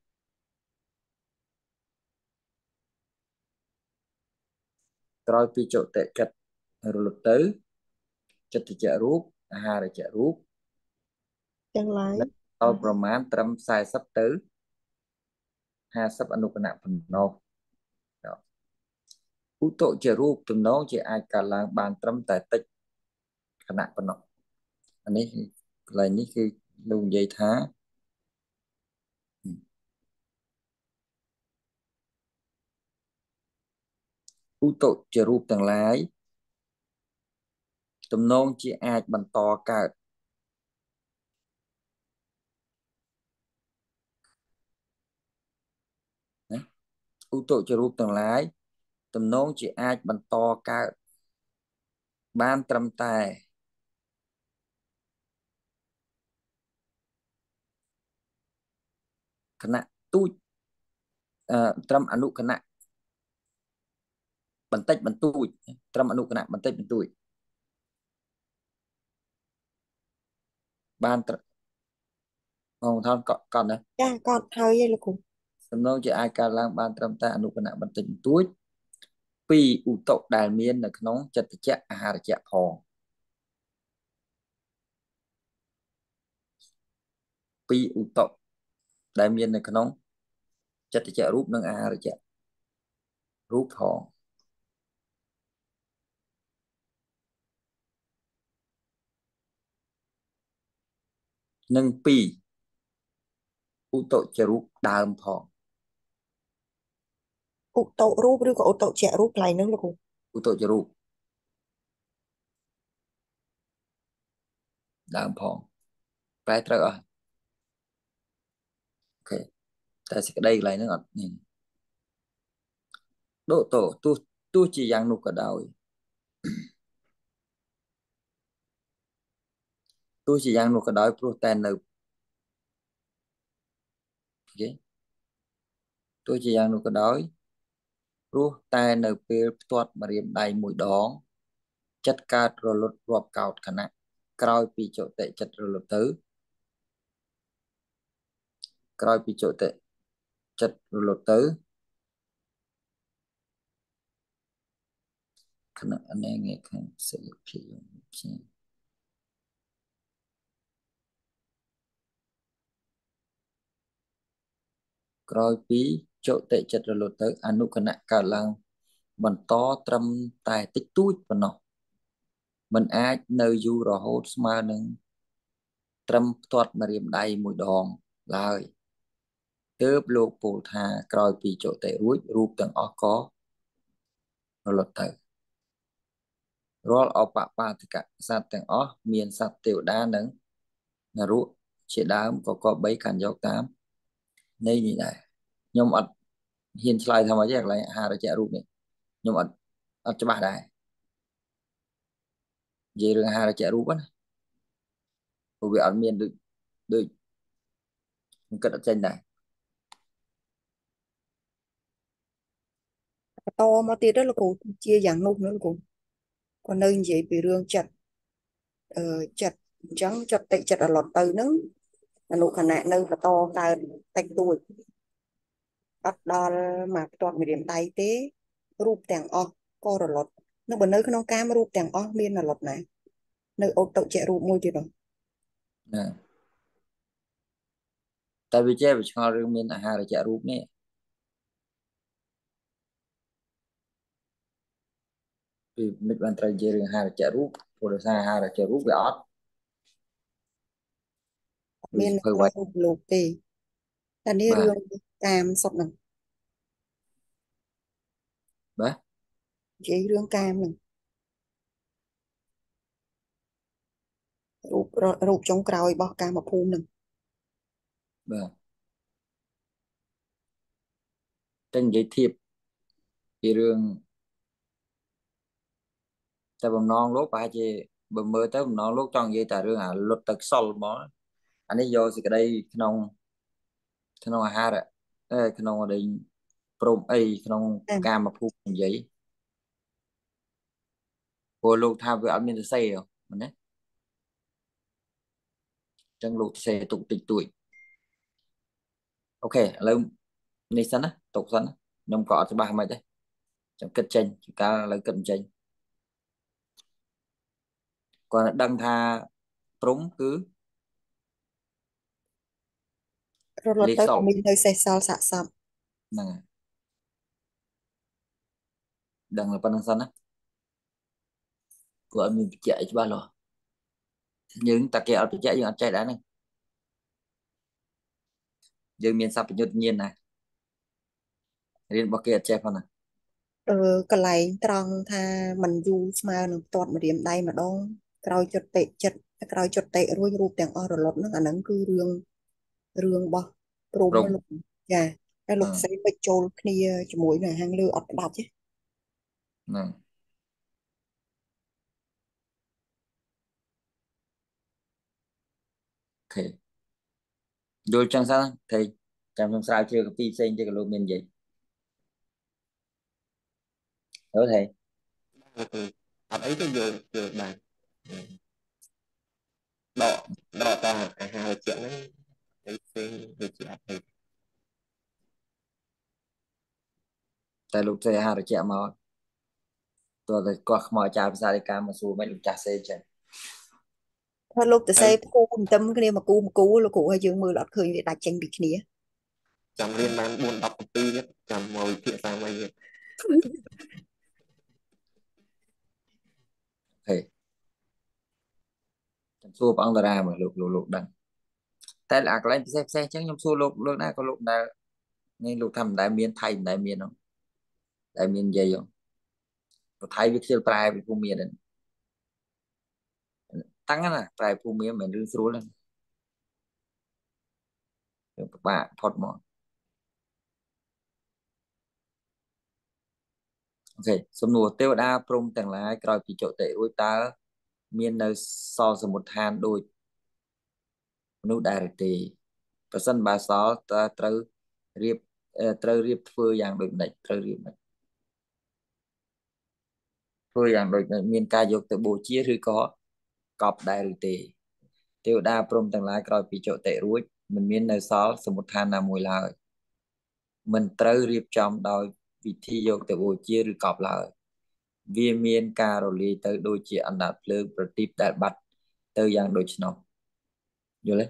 ក្រោយពីចុតិចិត្តរលត់ទៅចិត្តជារូបអាហារជារូបទាំងឡាយដល់ប្រមាណត្រឹម40ទៅ50អនុគណៈប៉ុណ្ណោះឧតុជារូបទំនងជាអាចកើតឡើងបានត្រឹមតែតិចគណៈប៉ុណ្ណោះអានេះកន្លែងនេះគឺលោកនិយាយថាឧតុជារូបទាំងឡាយទំនងជាអាចបន្តកើតណាឧតុជារូបទាំងឡាយទំនងជាអាចបន្តកើតបានត្រឹមតែគណៈទូចត្រឹមអនុគណៈបន្តិចបន្តួចត្រឹមអនុគណៈបន្តិចបន្តួចបានបងថនកត់ណាចាកត់ហើយឯងលោកគ្រូសំណងជាអាចកើតឡើងបានត្រឹមតែអនុគណៈបន្តិចបន្តួចពីឧតុដែលមាននៅក្នុងចិត្តចៈអាហារចៈផងពីឧតុដែលមាននៅក្នុងចិត្តចៈរូបនិងអាហារចៈរូបផងនិងពីឧតុជារូបដើមផងឧតុរូបឬក៏ឧតុជារូបកន្លែងហ្នឹងលោកគ្រូឧតុជារូបដើមផងប្រែត្រូវអស់អូខេតែសេចក្តីកន្លែងហ្នឹងអត់នេះដូតទោះជាយ៉ាងនោះក៏ដោយទោះជាយ៉ាងនោះក៏ដោយព្រោះតែនៅអូខេទោះជាយ៉ាងនោះក៏ដោយព្រោះតែនៅពេលផ្ទាត់ម្រាមដៃមួយដងចិត្តកើតរលត់រាប់កោដខណៈក្រោយពីចុតិចិត្តរលត់ទៅក្រោយពីចុតិចិត្តរលត់ទៅខណៈអនេងាខាងសិលភិយផ្សេងក្រោយពីចុតិចិត្តរលត់ទៅអនុគណៈកើតឡើងបន្តត្រឹមតែតិចតួចប៉ុណ្ណោះมันអាចនៅយូររហូតស្មើនឹងត្រឹមផ្ទាត់ម្រាមដៃមួយដងឡើយទើបលោកពោលថាក្រោយពីចុតិរួចរូបទាំងអស់ក៏រលត់ទៅរាល់អបបាតិកសត្វទាំងអស់មានសត្វទេវតានិងនរុជាដើមក៏គប្បីកាន់យកតាមន័យនេះដែរខ្ញុំអត់ហ៊ានឆ្លើយថាម៉េចទេកន្លែងអាហារចៈរូបនេះខ្ញុំអត់ច្បាស់ដែរនិយាយរឿងអាហារចៈរូបណាព្រោះវាអត់មានដូចខ្ញុំគិតអត់ចេញដែរបន្តមកទៀតលោកគ្រូជាយ៉ាងនោះnữaលោកគ្រូក៏នៅនិយាយពីរឿងចិត្តចិត្តអញ្ចឹងចិត្តរលត់ទៅហ្នឹងអនុខណៈនៅបន្តកើតតិចតួចអត់ដល់មកផ្ទាត់ម្រាមដៃទេរូបទាំងអស់ក៏រលត់នៅបើនៅក្នុងកាមរូបទាំងអស់មានរលត់ណានៅឧតុជារូបមួយទៀតហ្នឹងណាតែវាចេះវាឆ្ងល់រឿងមានអាហារចៈរូបនេះពីមិនបានត្រូវនិយាយរឿងអាហារចៈរូបព្រោះដោយសារអាហារចៈរូបវាអត់មានរូបលោកទេតែនេះរឿងកាមសុទ្ធហ្នឹងបាទ chỉ rương cam này rụp trong còi bỏ cam mà phun này vâng tranh giới thiệp thì rươngแต่ผมน้องลูกไปจีบ่มือแต่ผมน้องลูกจ้องยี่แต่เรื่องรถตึกซอลมออันนี้โยสิก็ได้ขนมอาหารอะขนมอะไรโปรมขนมกามาพูดอย่างนี้พอลูกทำvới admin sẽ rồi mình đấy chẳngลูกsẽ tụ tịch tuổi ok lâu này sẵn á tục sẵn nông cọ cho ba mày đấy chẳng cất tranh chỉ cả lấy cận tranh còn đăng tha trúng cứ รถលេខទៅសល់មាននៅសេះសល់សាកសពហ្នឹងហើយដឹងតែប៉ុណ្្នឹងសិនណាព្រោះអត់មានបញ្ជាក់ឲ្យច្បាស់លាស់យើងតាគេអត់បញ្ជាក់យើងអត់ចេះដែរហ្នឹងយើងមានសัพពយុទ្ធញាណណារៀនរបស់គេអត់ចេះផងណាកន្លែងត្រង់ថាมันយូរស្មើនឹងផ្ទាត់ម្រាមដៃម្ដងក្រោយចុចតេចិត្តក្រោយចុចតេរួចរូបទាំងអស់រលត់ហ្នឹងអាហ្នឹងគឺរឿងរបស់ព្រមព្រមលោកចាតែលោកអឺផ្សេងពេចចូលគ្នាជាមួយនឹងហាងលើអត់ផ្ដាច់ទេហ្នឹងអូខេយល់ចឹងសិនណាថៃចាំខ្ញុំស្រាវជ្រាវកាពីផ្សេងទៀតក៏លោកមាននិយាយអឺថៃអត់អីទេយល់បានដកតាអាហារជាក់ហ្នឹងអីផ្សេងវាជាអត់ទេតែលោកស្រីអាហារត្រជាក់មកតើតែគាត់ខ្មោចអាចារ្យភាសាដីកាមកសួរមិនលោកចាស់សេចឹងថាលោកទៅហើសេយគូទន្ទឹមគ្នាមកគូលោកគ្រូឲ្យយើងមើលអត់ឃើញវាដាច់ចេញពីគ្នាចាំរៀនបាន4 10 7ទៀតចាំមកវិភាគសាមួយទៀតហេចាំសួរព្រះអង្គតារាមើលលោកដឹងតែអាកន្លែងពិសេសអញ្ចឹងខ្ញុំសួរលោកណាក៏លោកដែលនេះលោកថាមិនដែលមានថៃមិនដែលមានហ្នឹងដែលមាននិយាយហ្នឹងព្រោះថៃវាខ្ជិលប្រែពីភូមិមានតាំងណាប្រែភូមិមានមិនរឿងស្រួលទេយើងពិបាកផុតមកអូខេសំណួរទេវតាព្រំទាំងឡាយក្រោយពីចុតិរួចតើមាននៅសល់សមុទ្ឋានដូចមនុស្សដែរឬទេប្រសិនបើសល់តើត្រូវរៀបធ្វើយ៉ាងដូចម្ដេចត្រូវរៀបមិនធ្វើយ៉ាងដូចម្ដេចមានការយកទៅបូជាឬក៏កប់ដែរឬទេទេវតាព្រំទាំងឡាយក្រោយពីចុតិរួចមិនមាននៅសល់សមុទ្ឋានណាមួយឡើយមិនត្រូវរៀបចំដោយវិធីយកទៅបូជាឬកប់ឡើយវាមានការរលាយទៅដូចជាអណ្ដាតភ្លើងប្រទីបដែលបាត់ទៅយ៉ាងដូច្នោះយល់ទេ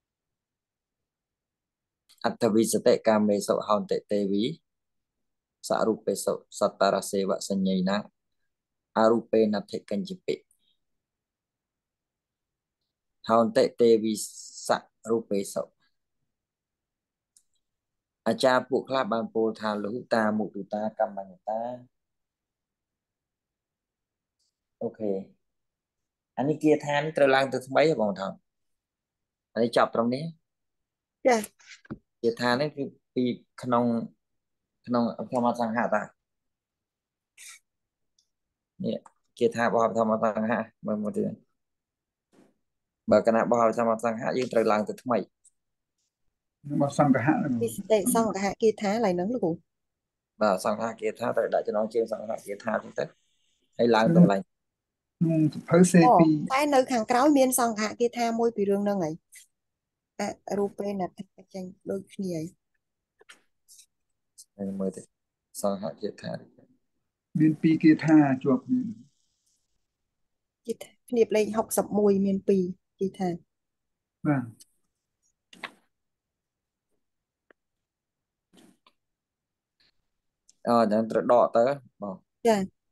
អត្ថវិសតិកាមេសុហោន្តិទេវីសរូបេសុសត្តារសេវសញ្ញៃណាអរូបេណដ្ឋិកញ្ជពិហោន្តិទេវីសរូបេសុអាចារ្យពួកខ្លះបានពោលថាលុតាមុទុតាកម្មញ្ញតាអូខេអានេះគាថានេះត្រូវឡើងទៅថ្មីហ៎បងថោអានេះចប់ត្រង់នេះចាគាថានេះគឺពីក្នុងធម្មសង្ហៈតានេះគាថារបស់ធម្មសង្ហៈមើលមកទៀតបើគណៈរបស់ធម្មសង្ហៈយើងត្រូវឡើងទៅថ្មីរបស់សង្ឃៈហ្នឹងវិសតិសង្ឃគាថាឡើយហ្នឹងលោកគ្រូបាទសង្ហគាថាត្រូវដាក់ចំណងជើងសង្ហគាថាហ្នឹងទៅហើយឡើងទៅកន្លែងក្នុងសភៅសេអូពីតែនៅខាងក្រោយមានសង្ឃគាថាមួយពីរឿងហ្នឹងហើយអរូបេណដ្ឋិកចេញដូចគ្នាហើយមើលទៅសង្ហគាថាមានពីរគាថាជាប់គ្នាគាថាគ្នាលេខ61មាន2គាថាបាទហ្នឹងត្រូវដកទៅបងចា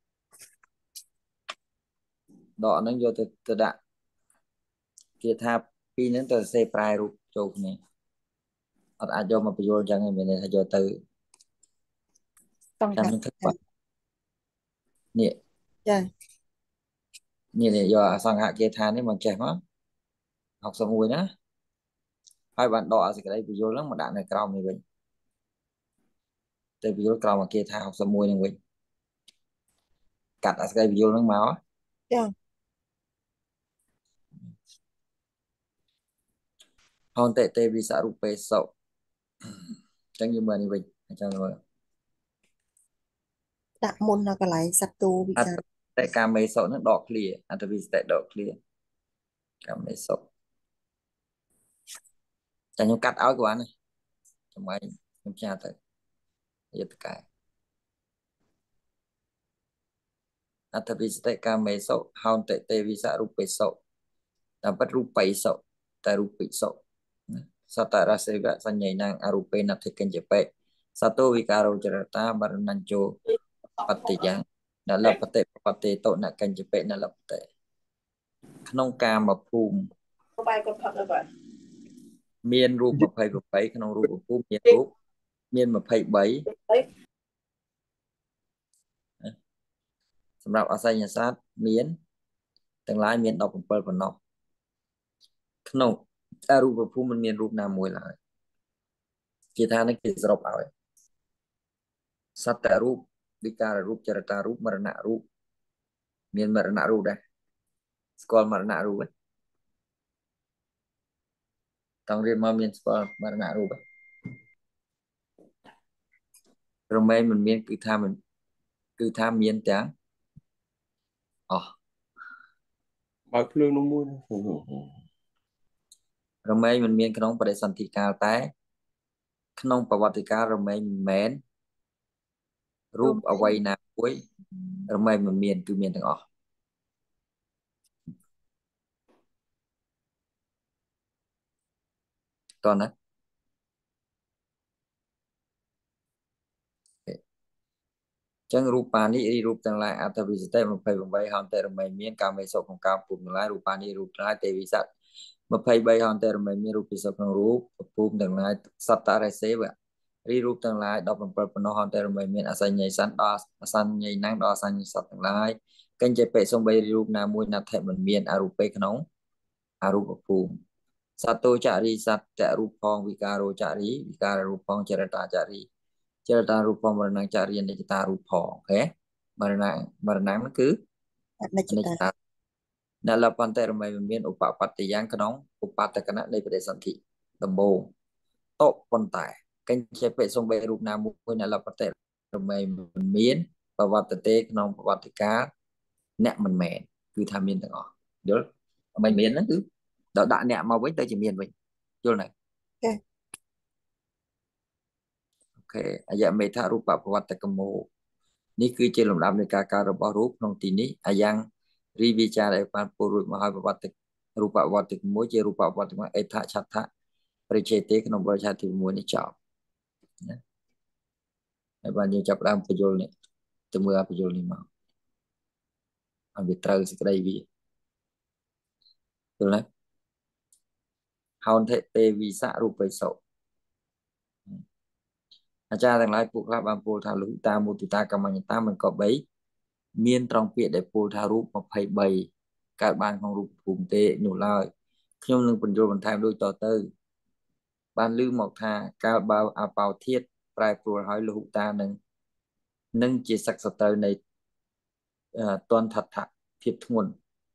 ដកហ្នឹងយកទៅដាក់គាថាពីរហ្នឹងទៅសេប្រែរូបចូលគ្នាអត់អាចយកមកបញ្យល់អញ្ចឹងទេមានន័យថាយកទៅសង្ឃចាំខ្ញុំធ្វើបាទ nè Dạ. nè do sang hạ kia than đấy mà trẻ quá học xong rồi nhá hai bạn đọ thì cái đây video lắm mà đạn này cao này vậy đây video cao mà kia than học xong rồi này vậy cắt ở cái video nó máu Dạ. hòn tệ tê vì xã rụp bê sậu chẳng như mà này vậy cho rồi Đặt môn là cái lại sắp tu bị sao. tại cam mê sậu nó đỏ clear tại vì tại đỏ clear cam mê sậu chẳng như cắt áo của anh này cho mày không cha tới giờ tất cả tại vì tại cam mê sậu hòn tệ tê vì xã rụp bê sậu dapat rupai sậu tại rupi sậu sata rasa juga sanyainan arupe nathikan jepe satu wikaro cerita baranancho patiyang dalam pate pate to nak kan jepe dalam pate ក្នុងកាមភូមិមានរូប28ក្នុងរូបភូមិមានរូបមាន23សម្រាប់អសញ្ញាសាស្ត្រមានទាំងឡាយមាន17ប៉ុណ្ណោះក្នុងរូបភូមិមិនមានរូបណាមួយឡើយគេថានេះគេសរុបឲ្យសត្វរូបវិការរូបចរិតារូបមរណៈរូបមានមរណៈរូបដែរស្គាល់មរណៈរូបទេតង់រៀនមកមានស្គាល់មរណៈរូបទេរមែងមិនមានគឺថាមានទាំងអស់បើភ្លើងនោះមួយរមែងមិនមានក្នុងបដិសន្ធិកាលតែក្នុងប្រវត្តិកាលរមែងមិនមែនរូបអ្វីណាមួយរមែងមិនមានគឺមានទាំងអស់តោះណាចឹងរូបានិរូបទាំងឡាយអត្ថវិសិទ្ធិ28ហន្តរមែងមានកាមេសុក្នុងការពុំទាំងឡាយរូបានិរូបទាំងឡាយទេវិស័ក23ហន្តរមែងមានរូបពិសុក្នុងរូបភូមិទាំងឡាយសត្វតរេសេវៈរូបទាំងឡាយ17ប៉ុណ្ណោះហន្តរមែងមានអសញ្ញ័យសន្នដល់អសញ្ញ័យណាំងដល់អសញ្ញសត្វទាំងឡាយកញ្ចេបិសំបីរូបណាមួយណាថេមិនមានអរូបេក្នុងអរូបភូមិសត្វតោចរីសត្វតរូបផងវិការោចរីវិការរូបផងចរិតាចរីចរិតារូបផងមរណចរីនិច្ចតារូបផងអូខេមរណៈនោះគឺនិច្ចតាដែលលប៉ុន្តែរមែងមានឧបបត្តិយ៉ាងក្នុងឧបតកណៈនៃបដិសន្ធិដំបូងតបប៉ុន្តែកញ្ចេបិសំបីរូបណាមួយដែលលប៉ុន្តែរមែងមិនមានប្រវត្តិទេក្នុងប្រវត្តិកាលអ្នកមិនមែនគឺថាមានទាំងអស់យល់មិនមានហ្នឹងគឺដល់ដាក់អ្នកមកវិញទៅជាមានវិញយល់ណាអូខេអយមេថារូបប្រវត្តិកមោនេះគឺជាលំដាប់នៃការកើតរបស់រូបក្នុងទីនេះអាយ៉ាងរីវិចារដែលបានពោលរួចមកហើយប្រវត្តិរូបប្រវត្តិមួយជារូបប្រវត្តិមួយអេថាឆដ្ឋៈប្រជេទេក្នុងបរិឆាទី6នេះចប់ណាហើយបានយើងចាប់ដើមបញ្យលនេះទៅមើលបញ្យលនេះមកឲ្យវាត្រូវសេចក្តីវាយល់ទេហោនទេវិសៈរូបិសុអាចារ្យទាំងឡាយពួកខ្លះបានពោលថាលុតាមុទិតាកម្មញ្ញតាមិនក៏បីមានត្រង់ពាក្យដែលពោលថារូប23កើតបានក្នុងរូបភូមិទេនោះឡើយខ្ញុំនឹងបញ្យល់បន្ថែមដូចតទៅបានលើមកថាកាលបើអបោធាតុប្រែប្រួលហើយលុតានឹងជាសក្តិសត្រូវនៃតន្តថៈភាពធ្ងន់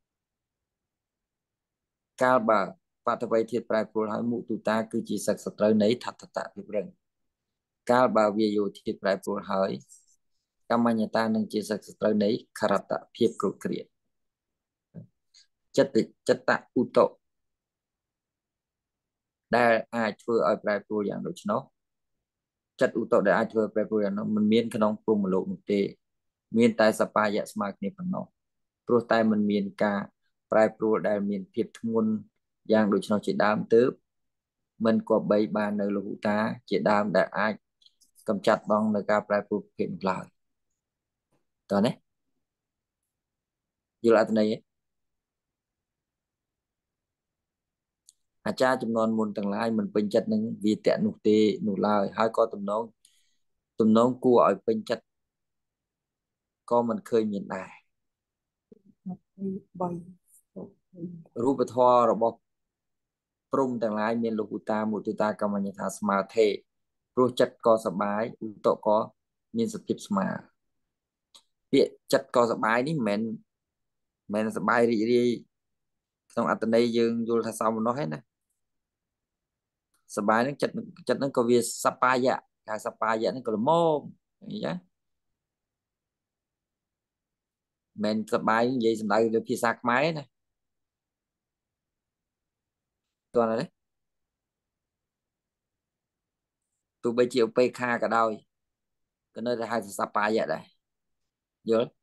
កាលបើបតវ័យធាតុប្រែប្រួលហើយមុទិតាគឺជាសក្តិសត្រូវនៃថតតៈភាពរឹងកាលបើវាយោធាតុប្រែប្រួលហើយកម្មញ្ញតានឹងជាសក្តិសត្រូវនៃខរតៈភាពគ្រោតគ្រាតចិត្តឧតៈដែលអាចធ្វើឲ្យប្រែប្រួលយ៉ាងដូច្នោះចិត្តឧតៈដែលអាចធ្វើប្រែប្រួលយ៉ាងនោះមិនមានក្នុងព្រហ្មលោកនោះទេមានតែសបាយៈស្មើគ្នាប៉ុណ្ណោះព្រោះតែមិនមានការប្រែប្រួលដែលមានភាពធ្ងន់យ៉ាងដូច្នោះជាដើមទើបមិនគប្បីបាននៅលហុតាជាដើមដែលអាចកម្ចាត់បងនៅការប្រែប្រួលភាពនោះឡើយតើនេះយល់អត្ថន័យទេអាចារ្យចំនួនមុនទាំងឡាយមិនពេញចិត្តនឹងវាទៈនោះទេនោះឡើយហើយក៏ទំនងគួរឲ្យពេញចិត្ត có mình khơi nhìn đài 3 รูปធម៌របស់ព្រំទាំងឡាយមានលោកឧតាមុទិតាកម្មញ្ញថាស្មាធិព្រោះចិត្តក៏សបាយឧតកក៏មានសភាពស្មើពាក្យចិត្តក៏សបាយនេះមិនមែនសបាយរីករាយក្នុងអត្តន័យយើងយល់ថាសោមនស្សទេណាសបាយនឹងចិត្តនឹងក៏វាសបាយៈការសបាយៈនឹងក៏ល្មមអញ្ចឹងមិនសបាយនិយាយសម្ដៅលើភាសាខ្មែរណាតោះណាទោះបីជាឧបេក្ខាក៏ដោយក៏នៅតែហៅថាសបាយៈដែរយល់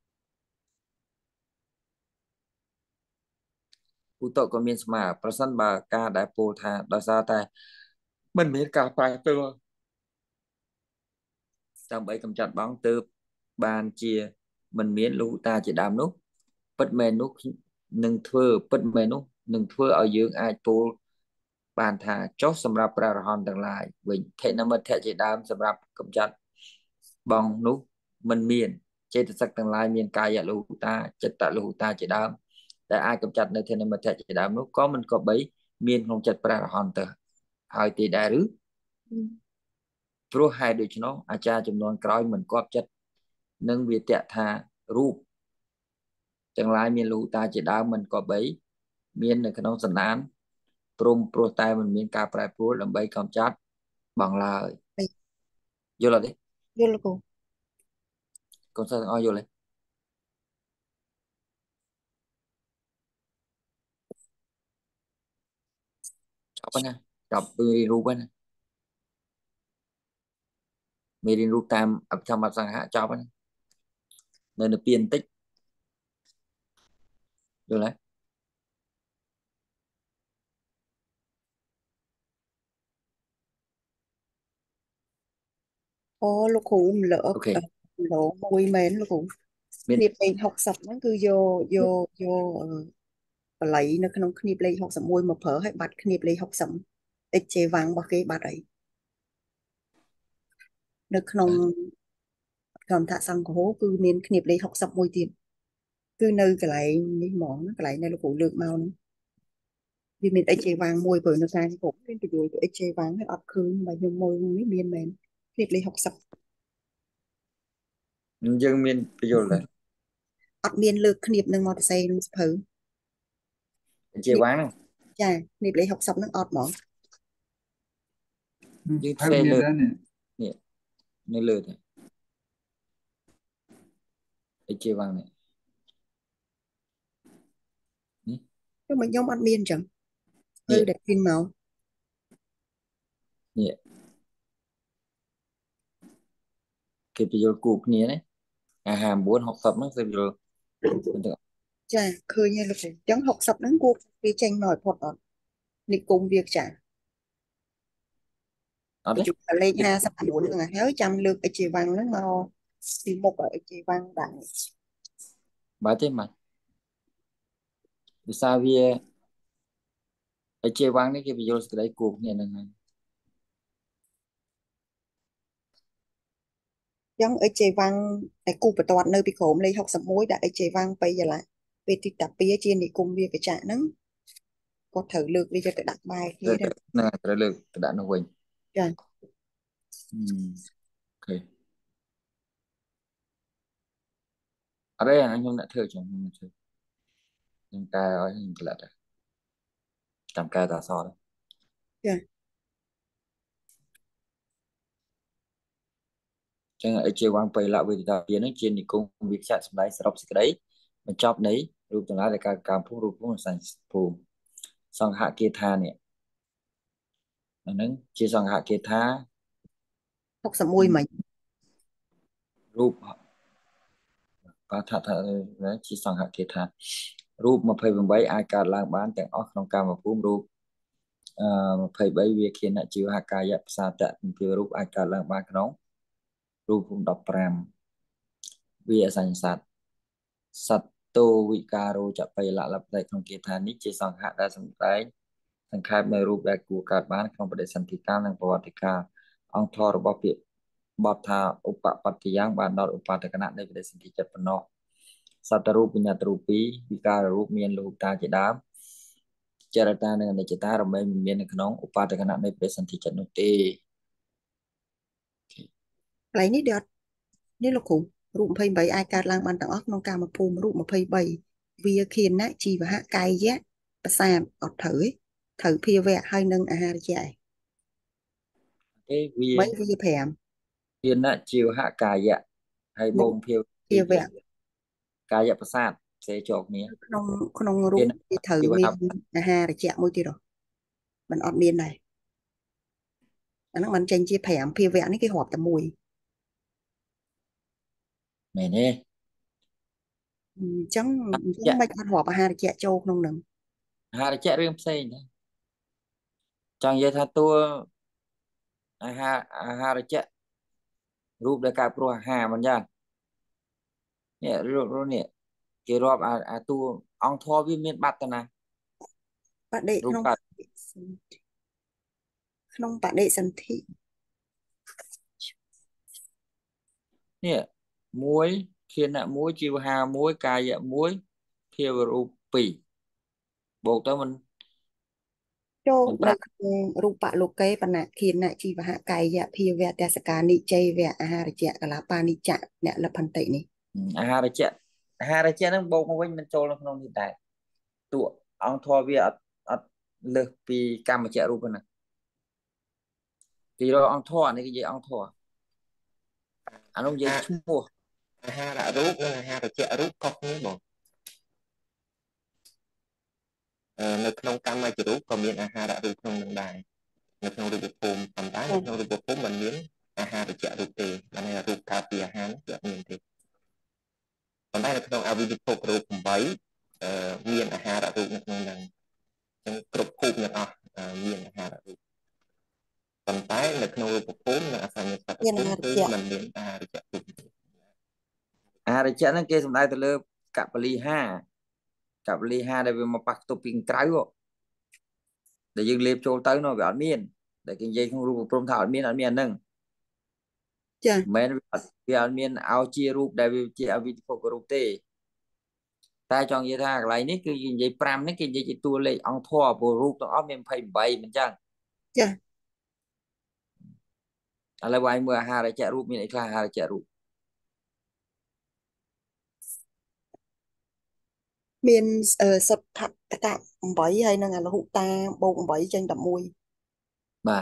ឧតកក៏មានស្មើប្រសិនបើការដែលពោលថាដោយសារតែមិនមានការប្រែប្រួលដើម្បីកម្ចាត់បងទើបបានជាមិនមានលោកតាជាដើមនោះពិតមែននោះនឹងធ្វើពិតមែននោះនឹងធ្វើឲ្យយើងអាចពោលបានថាចុះសម្រាប់ព្រះអរហន្តទាំងឡាយវិញធិនមិត្តជាដើមសម្រាប់កម្ចាត់បងនោះមិនមានចេតសិកទាំងឡាយមានកាយលោហុតាចិត្តលោហុតាជាដើមដែលអាចកម្ចាត់នៅធិនមិត្តជាដើមនោះក៏មិនក៏បីមានក្នុងចិត្តព្រះអរហន្តទៅហើយទេដែរឬព្រោះហេតុដូច្នោះអាចារ្យចំនួនក្រោយមិនគប់ចិត្តនឹងវាទៈថារូបទាំងឡាយមានលោហុតាជាដើមមិនក៏បីមាននៅក្នុងសន្តានព្រមព្រោះតែមិនមានការប្រែប្រួលដើម្បីកម្ចាត់បងឡើយយល់អត់ទេយល់គូកូនសិស្សទាំងអស់យល់ទេចប់ណាចប់ពីរូបណាមេរៀនរូបតាមអភិធម្មសង្ហៈចប់ណានៅពីបន្តិចយល់ទេអូលោកគ្រូម្លឹកមួយមែនលោកគ្រូគ្នាលេខ60ហ្នឹងគឺយកបល័យនៅក្នុងគ្នាលេខ61មកប្រើឲ្យបាត់គ្នាលេខ60 XJ វាំងរបស់គេបាត់អីនៅក្នុងកម្មថាសង្ឃហោគឺមានគ្នាលេខ61ទៀតគឺនៅកន្លែងនេះហ្មងកន្លែងនៅលោកគ្រូលើកមកហ្នឹងវាមាន XJ វាំងមួយព្រោះនៅតាមខ្ញុំមានបញ្យល់ទៅ XJ វាំងហើយអត់ឃើញបើខ្ញុំមើលនេះមានមែនគ្នាលេខ60 យើងមានបញ្យល់ដែរអត់មានលើកគ្នានឹងម៉ូតូសៃនឹងសភៅជាវាំងចាគ្នាលេខ60ហ្នឹងអត់ហ្មងយើងផ្សេងលើនេះនៅលើទេជាវាំងនេះខ្ញុំអត់មានអញ្ចឹងគឺតែពីមកនេះគេបញ្យល់គូគ្នាណា59 60ហ្នឹងគឺយល់ចាឃើញហើយលោកអញ្ចឹង60ហ្នឹងគួរវាចេញមកឲ្យផុតអត់និគមវាចាអត់ទេលេខ59ហ្នឹងហើយចាំលើកអិជាវាំងហ្នឹងមកពីមុខអិជាវាំងដាក់បាទទេបាទវិសាវាអិជាវាំងនេះគេបញ្យល់សេចក្តីគូគ្នាហ្នឹងហើយចឹងអិជេវាំងតែគូបន្ទាត់នៅពីក្រោមលេខ61ដាក់អិជេវាំងបៃយ៉ាឡាពេលទីតា2ជានិគមវាកចាហ្នឹងក៏ត្រូវលើកវាយកទៅដាក់បែរគ្នាដែរណាត្រូវលើកទៅដាក់នោះវិញចាអូខេអរេខ្ញុំអ្នកធ្វើចឹងខ្ញុំធ្វើខ្ញុំកែឲ្យខ្ញុំផ្លាត់ចាំកែតាសតចាចឹងអិជាវាំងបៃលវេទិតាវានឹងជានិគមវិខ្យសម្ដែងសរុបសេចក្តីបញ្ចប់នៃរូបទាំងឡាយដែលកើតកម្មភូមិរូបភូមិសញ្ញភូមិសង្ហគាថានេះអាហ្នឹងជាសង្ហគាថា 61មិញរូបបាទថាជាសង្ហគាថារូប28អាចកើតឡើងបានទាំងអស់ក្នុងកាមភូមិរូប23វាខិនជីវហកាយៈផ្សាតៈពីរូបអាចកើតឡើងបានក្នុងរូបភូមិ15វាអសញ្ញសត្វសត្វតោវិការោចបៃលលបតែក្នុងគាថានេះជាសង្ហៈដែលសម្ដែងសង្ខេបនៅរូបដែលគួរកើតបានក្នុងបដិសន្ធិកាលនិងប្រវត្តិកាលអង្គធររបស់ពាក្យបទថាឧបបត្តិយ៉ាងបានដល់ឧបតកណៈនៃបដិសន្ធិចិត្តប៉ុណ្ណោះសត្វរូបបញ្ញត្តិរូបពីរវិការរូបមានលោហុតាជាដើមចរតានិងអនិច្ចតារមែងមិនមាននៅក្នុងឧបតកណៈនៃបដិសន្ធិចិត្តនោះទេកន្លែងនេះដូចនេះលោកគ្រូរូប28អាចកើតឡើងបានទាំងអស់ក្នុងកាមភូមិរូប23វាខៀនណាជីវហកាយៈប្រសាទអត់ត្រូវទេត្រូវភាវៈហើយនឹងអាហារជាឯងទេវា 3វា5 ធានៈជីវហកាយៈហើយបូមភាវភាវៈកាយៈប្រសាទផ្សេងចូលគ្នាក្នុងរូបវាត្រូវមានអាហារជាមួយទៀតហ៎มันអត់មានដែរអាហ្នឹងมันចេញជា5ភាវៈនេះគេរាប់តែមួយមែនទេអញ្ចឹងមិនអត់រាប់អាហារជាចូលក្នុងហ្នឹងអាហារជារឿងផ្សេងណាចង់និយាយថាតួអាហារជារូបដែលកើតព្រោះអាហារមិនយ៉ាងនេះរូបនេះគេរាប់អាតួអង្គធម៌វាមានបាត់ទៅណាបដិរូបក្នុងកើតក្នុងបដិសន្ធិនេះមួយធានៈមួយជីវហាមួយកាយៈមួយភាវរូប2បូកទៅមិនចូលមិននៅប្រាក់ក្នុងរូបលោកេបណៈខៀនៈជីវហកាយៈភាវៈទេសកានិច័យវៈអាហារជាកលាបានិចៈអ្នកលភន្តិនេះអាហារជាហ្នឹងបូកមកវិញមិនចូលនៅក្នុងនេះដែរតួអង្គធម៌វាអត់លើសពីកម្មជារូបហ្នឹងគេរកអង្គធម៌នេះគេនិយាយអង្គធម៌អានោះនិយាយឈ្មោះអាហាររូបនិងអាហារជារូបខុសគ្នាបងនៅក្នុងកម្មជារូបក៏មានអាហាររូបក្នុងនឹងដែរនៅក្នុងរូបភូមិប៉ុន្តែនៅក្នុងរូបភូមិមិនមានអាហារជារូបទេបានន័យថារូបកើតពីអាហារគឺអត់មានទេប៉ុន្តែនៅក្នុងអវិជ្ជភពរូប8មានអាហាររូបនៅក្នុងហ្នឹងអញ្ចឹងគ្រប់ភូមិទាំងអស់មានអាហាររូបប៉ុន្តែនៅក្នុងរូបភូមិនិងអសញ្ញសត្វភូមិគឺមិនមានអាហារជារូបទេអាហារជាហ្នឹងគេសំដៅទៅលើកបលីហាដែលវាមកប៉ះទប់ពីក្រៅដែលយើងលេបចូលទៅនោះវាអត់មានដែលគេនិយាយក្នុងរូបព្រំថាអត់មានអាហ្នឹងចាមិនវាអត់មានឲ្យជារូបដែលវាជាអវិជ្ជភពរូបទេតែចង់និយាយថាកន្លែងនេះគឺនិយាយ5នេះគេនិយាយជាតួលេខអង្គធម៌ព្រោះរូបទាំងអស់មាន28មិនចឹងចាឥឡូវវាយមើលអាហារជារូបមានអីខ្លះអាហារជារូបមានសុទ្ធតកៈ8ហើយនឹងអលហុតាបូក8ចេញ11 បាទ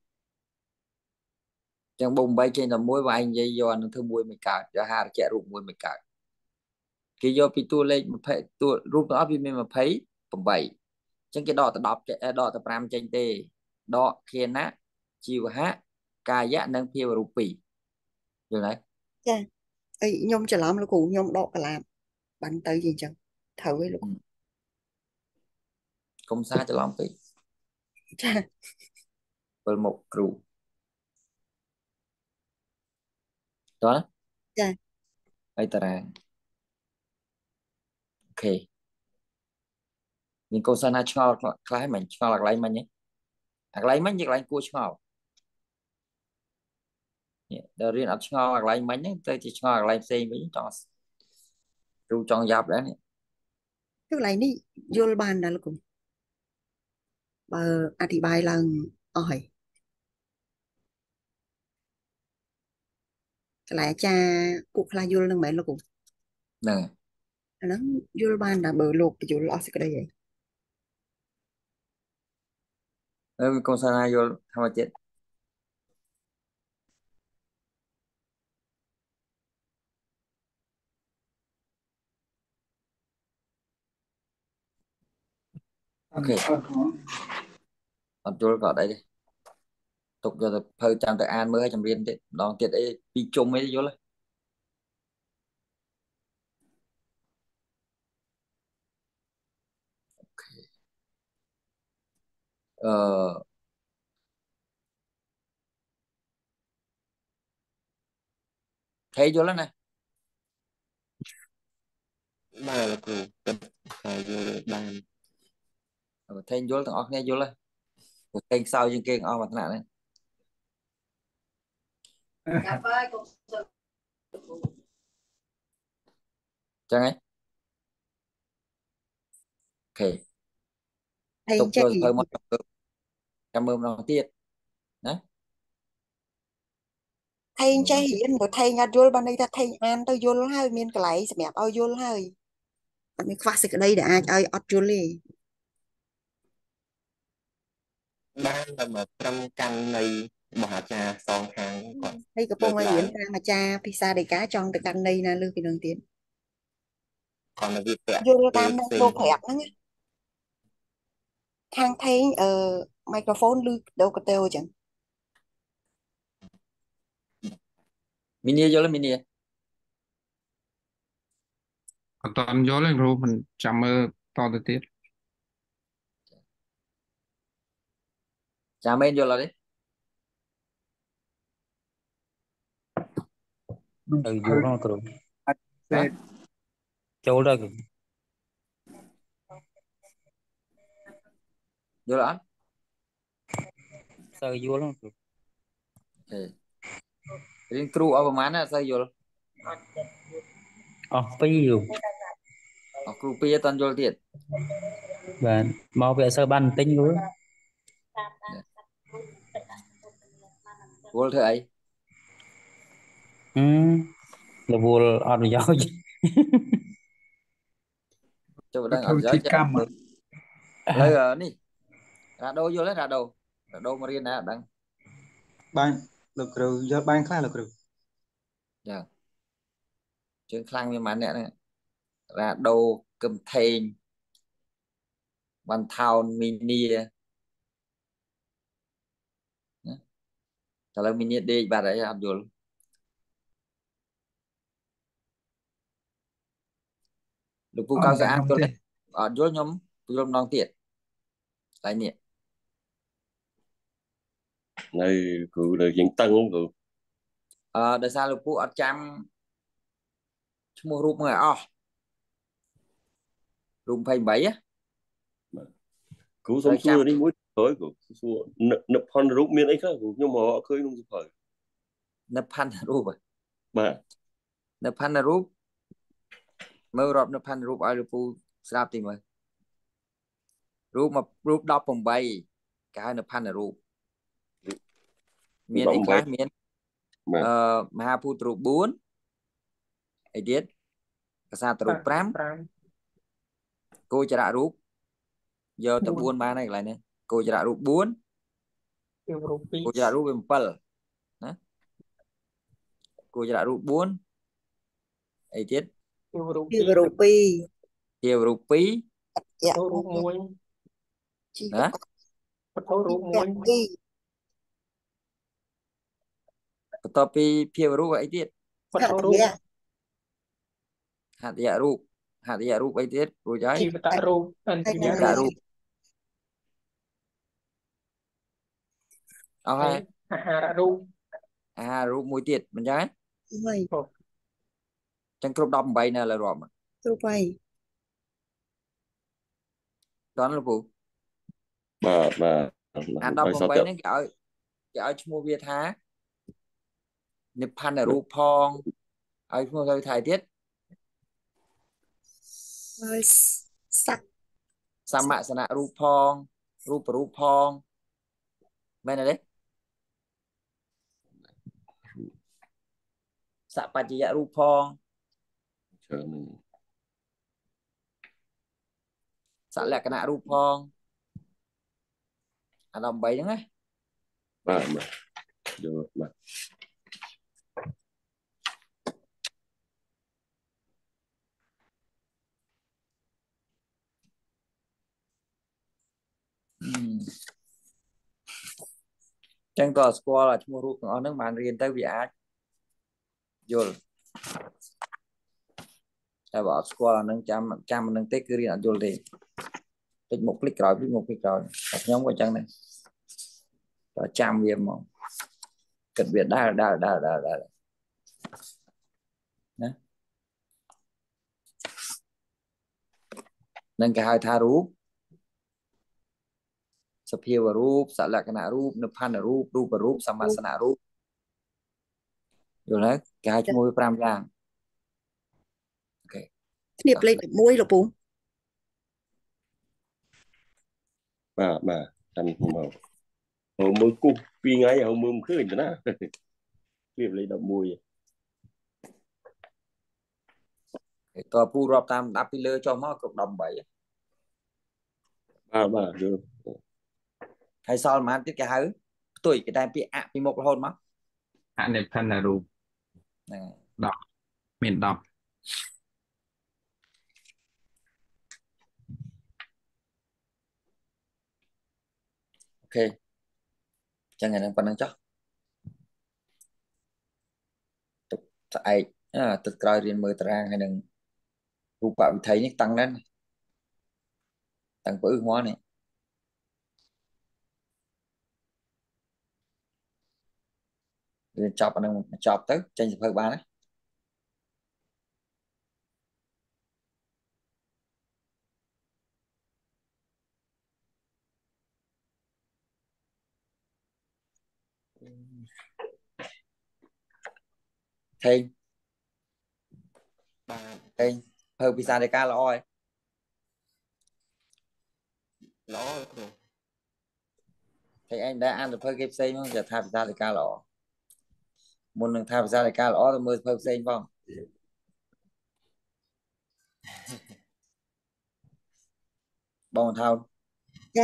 ចឹងបូក8ចេញ11វាយនិយាយយកអានឹងធ្វើមួយមិនកើតអាហារជារូបមួយមិនកើតគេយកពីតួលេខ20តួរូបទាំងអស់វាមាន28ចឹងគេដកទៅ10ដកទៅ5ចេញទេដកខៀនៈជីវហៈកាយៈនិងភាវរូប2យល់ទេចាអីខ្ញុំច្រឡំលោកគ្រូខ្ញុំដកកលាបបានទៅជាអញ្ចឹងត្រូវឯងលោកគ្រូកុំសាច្រឡំពេកចាវិលមកគ្រូតោះចាហើយតារាងអូខេមានកូនសិស្សណាឆ្ងល់ខ្លះមិនឆ្ងល់អាកន្លែងមិញទេអាកន្លែងមិញជាកន្លែងគួរឆ្ងល់នេះដល់រៀនអត់ឆ្ងល់អាកន្លែងមិញហ្នឹងទៅជាឆ្ងល់អាកន្លែងផ្សេងវិញចង់គ្រូចង់យ៉ាប់ដែរនេះកន្លែងនេះយល់បានដែរលោកគ្រូបើអធិប្បាយឡើងអស់ហើយកន្លែងអាចារ្យពួកខ្លះយល់នឹងមែនលោកគ្រូហ្នឹងអាហ្នឹងយល់បានតែបើលោកបញ្យល់អស់សេចក្តីហើយហើយកូនសិស្សណាយល់ធម្មជាតិ អូខេអត់យល់ក៏អត់អីទេទុកយកទៅភៅចាំទៅអានមើលឲ្យចម្រៀនទៀតម្ដងទៀតអីពីជុំអីយល់អឺថេយល់ហើយណាបាទលោកគ្រូគិតថាយល់បានថេយល់ទាំងអស់គ្នាយល់ហើយព្រោះថេខ្សោយជាងគេទាំងអស់មកថ្នាក់ហ្នឹង Chẳng ấy. Ok. thầy Tục chạy cho thơ một cảm ơn nó tiết. Đấy. thầy chạy hiển của thầy nhà vô ban đây ta thầy an tao vô hơi miền cái lấy sẽ mẹp ao vô hơi mình phát sinh ở đây để ai ai ở vô li បានតែមកត្រឹមកាន់នៃមហាចារ្យសងខាងគាត់ thầy cái លើ bông ក ai ឡើង hiển ra mà cha pizza để cá trong để căn đây nè lưu cái đường tiền គាត់នៅវាពាក់ vô គេ tam ផ្សេង vô phẹt nó nghe khang thấy microphone lưu đâu có tiêu chẳng Mini vô là mini. អត់តន់យល់ទេគ្រូមិនចាំមើលតទៅទៀត Chả men vô là đấy. នោះទៅភៅយល់ហ្នឹងគ្រូអាចសេតចូលទៅគ្រូ Vô là ăn. ទៅយល់ហ្នឹងគ្រូ Ok. Riêng crew ởประมาณน่ะ sao vô. អស់ពីរគ្រូ Ở crew pia toàn vô tiệt. បាទមកវាអត់សូវបានទិញគ្រូ Vô thử ấy. រវល់អត់ប្រយោជន៍ Cho vào ទៅ đang ធ្វើ ở ជា dưới កម្ម lấy ní. Ra đâu vô lấy ra đâu. Ra đâu mà riêng nè đang. បានលោកគ្រូយល់បានខ្លះលោកគ្រូ Dạ. Chuyện khăn như mà nè nè. Ra đâu cầm thèn. Văn thao mini. Trả lời mini đi bà đấy học vô. លោកពូអកៅត់ស្អាតតែយល់ខ្ញុំទេទេអត់យល់ខ្ញុំយល់ម្ដងទៀតតែនេះនៅគ្រូនៅយើងតឹងគ្រូដោយសារលោកពូអត់ចាំឈ្មោះរូបមើលឲ្យអស់រូប28ណាគ្រូសុំសួរនេះមួយក្រោយគ្រូសួរនឹកផនរូបមានអីខ្លះគ្រូខ្ញុំមកអត់ឃើញក្នុងសភៅនៅផាន់រូបបាទនៅផាន់រូបមើលរាប់នៅផាន់រូបឲ្យលោកពូស្ដាប់តិចមើលរូបមករូប18គេហៅនៅផាន់រូបមានអីខ្លះមានមហាភូតរូប4អីទៀតកសាតរូប5គោចរៈរូបយកទៅ4បានហើយកន្លែងនេះគោចរៈរូប4គោចរៈរូបវា7ណាគោចរៈរូប4អីទៀតរូបពីរជារូប2 dạ រូបមួយណាវត្ថុរូបមួយពីរបន្ទាប់ពីភាពរូបអីទៀតវត្ថុរូបហត្ថយរូបហត្ថយរូបអីទៀតរួចហើយជីវតរូបអន្តរហត្ថរូបអស់ហើយអាហាររូបអាហាររូបមួយទៀតមិនចឹងហើយចឹងគ្រប់18នៅលើរាប់គ្រប់ហើយដល់លោកពូបាទបាទអា18ហ្នឹងគេឲ្យឈ្មោះវាថានិព្វានរូបផងឲ្យឈ្មោះទៅថៃទៀតហើយស័កសមសនៈរូបផងរូបរូបផងមែនទេសបច្ចយៈរូបផងច្រើនសលក្ខណៈរូបផងអា18ហ្នឹងណាបាទបាទយកបាទចឹងក៏ស្គាល់ឈ្មោះរូបទាំងអស់ហ្នឹងបានរៀនទៅវាអាចយល់តែបើអត់ស្គាល់អាហ្នឹងចាំអាហ្នឹងទេគឺរៀនអត់យល់ទេតិចមកភ្លេចក្រោយភ្លេចមកភ្លេចក្រោយតែខ្ញុំក៏ចឹងដែរតែចាំវាមកគិតវាដើរណានឹងគេហៅថារូបសភាវរូបសលក្ខណៈរូបនិព្វានរូបរូបរូបសមសនៈរូប rồi đấy cái cho môi pram ra ok គ្នាផ្លេច11លោកពូបាទតាមខ្ញុំមកហៅមើលគូស2ថ្ងៃហៅមើលមិនឃើញទៅណាគ្លៀបលេខ11 តើពូរាប់តាមដាប់ពីលើចុះមកគ្រប់18 បាទយល់ហើយសល់ប្រហែលទៀតគេហៅផ្ទុយគេតែពាក្យអពីមុខរហូតមកអនិផានរូបហ្នឹងហើយ 10មាន 10 អូខេចឹងហ្នឹងប៉ុណ្្នឹងចុះទុកស្អែកទឹកក្រោយរៀនមើលតារាងហើយនឹងរូបវិថីនេះតាំងហ្នឹងតាំងពើហ្មងនេះរៀនចប់អាហ្នឹងចប់ទៅចេញសភៅបានណាថេងបាទថេងភៅភាសាដីកាល្អហើយល្អគ្រូថេងឯងដែរអានសភៅគេផ្សេងមកគេថាភាសាដីកាល្អមុននឹងថាភាសាដីកាល្អទៅមើលសភៅផ្សេងផងបងថោនចា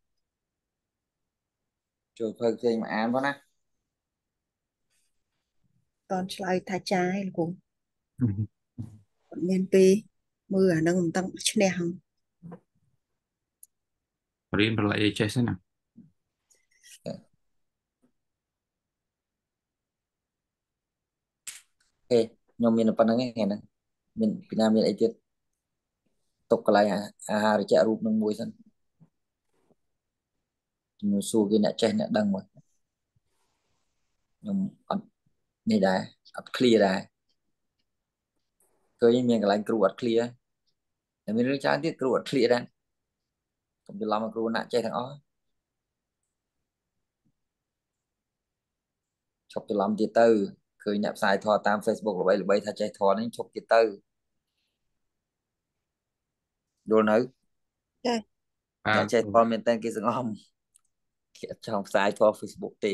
ចូលសភៅផ្សេងមកអានផងណាតនឆ្លើយថាចាឯងលោកពូអត់មានពេលមើលអាហ្នឹងមិនតាំងឈ្នះហ្នឹងរៀនប្រឡែកចេះសិនណាអូខេខ្ញុំមានប៉ុណ្្នឹងឯងថ្ងៃហ្នឹងមានពីណាមានអីទៀតទុកកន្លែងអាហារជារូបនឹងមួយសិនខ្ញុំសួរគេអ្នកចេះអ្នកដឹងមកខ្ញុំអត់នេះដែរអត់ clear ដែរឃើញមានកន្លែងគ្រូអត់ clear តែមានរឿងច្រើនទៀតគ្រូអត់ clear ដែរកុំច្រឡំគ្រូណាក់ចេះទាំងអស់ឈប់ច្រឡំទៀតទៅឃើញអ្នកផ្សាយធម៌តាម Facebook ល្បីៗថាចេះធម៌នេះឈប់ទៀតទៅយល់នៅចាអ្នកចេះធម៌មែនតើគេសង្ងំគេអត់ចង់ផ្សាយធម៌ Facebook ទេ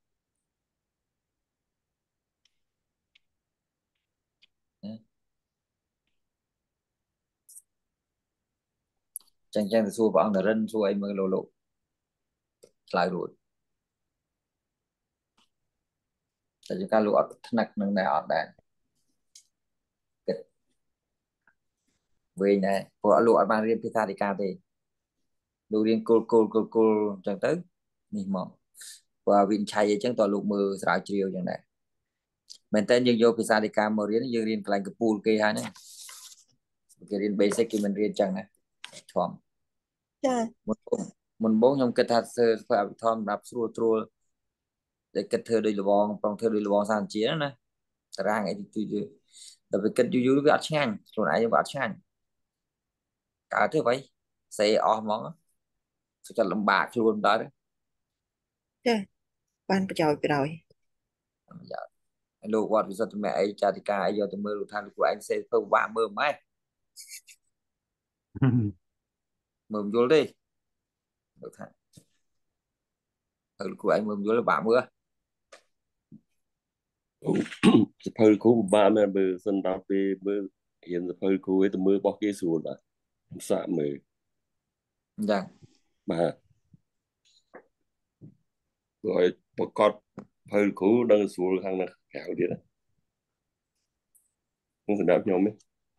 ចឹងទៅសួរព្រះអង្គតារិនសួរអីមើលលោកឆ្លើយរួចតែជាការលោកអត់ថ្នាក់នឹងដែរអត់ដែរគិតវិញដែរព្រោះលោកអត់បានរៀនភាសាដីកាទេលោករៀនគោលចឹងទៅនេះមកព្រោះវិនិច្ឆ័យអីចឹងតើលោកមើលស្រាវជ្រាវចឹងដែរមែនតើយើងយកភាសាដីកាមករៀនយើងរៀនកន្លែងកពូលគេហើយហ្នឹងគេរៀន basic គេមិនរៀនចឹងណាធំចាមុនបងខ្ញុំគិតថាធ្វើអភិធម្មសម្រាប់ស្រួលត្រួលតែគិតធ្វើដោយលបងប្រងធ្វើដោយលបងសានជាណាតារាងអីទីតែវាគិតយូរវាអត់ឆ្ងាញ់ខ្លួនឯងវាអត់ឆ្ងាញ់កើតទេvậyសេអស់ហ្មងសុខចិត្តលំបាកខ្លួនដែរចាបានប្រយោជន៍ក្រោយលោកវត្តវិសុទ្ធមគ្គអីចាតិកាអីយកទៅមើលលោកថាលោកឯងសេធ្វើបាក់មើលម៉េចមើលមិនយល់ទេលោកថាលោកឯងមើលមិនយល់បាក់មើលសភៅគ្រូពិបាកមែនបើសិនដល់ពេលមើលរៀនសភៅគ្រូឯងទៅមើលរបស់គេស្រួលបាទសាកមើលអញ្ចឹងបាទព្រោះឲ្យប្រកបភៅគ្រូដឹងស្រួលខាងនៅក្រៅទៀតហ្នឹងសម្រាប់ខ្ញុំទេ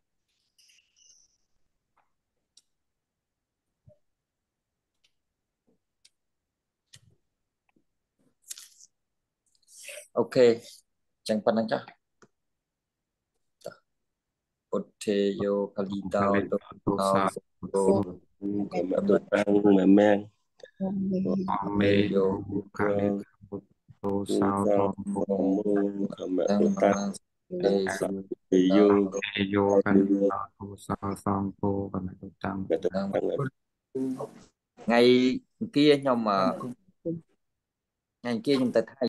អូខេចឹងប៉ុណ្្នឹងចាស់ពុទ្ធេយោកលីតោទុតោសុខោកំដុតតាំងមែងអមេយោកាលេពុទ្ធោសោតោកំដុតតាំងយោកាលេពុទ្ធោសោសងពោកំដុតតាំងថ្ងៃអង្គារខ្ញុំថ្ងៃអង្គារខ្ញុំទៅថៃ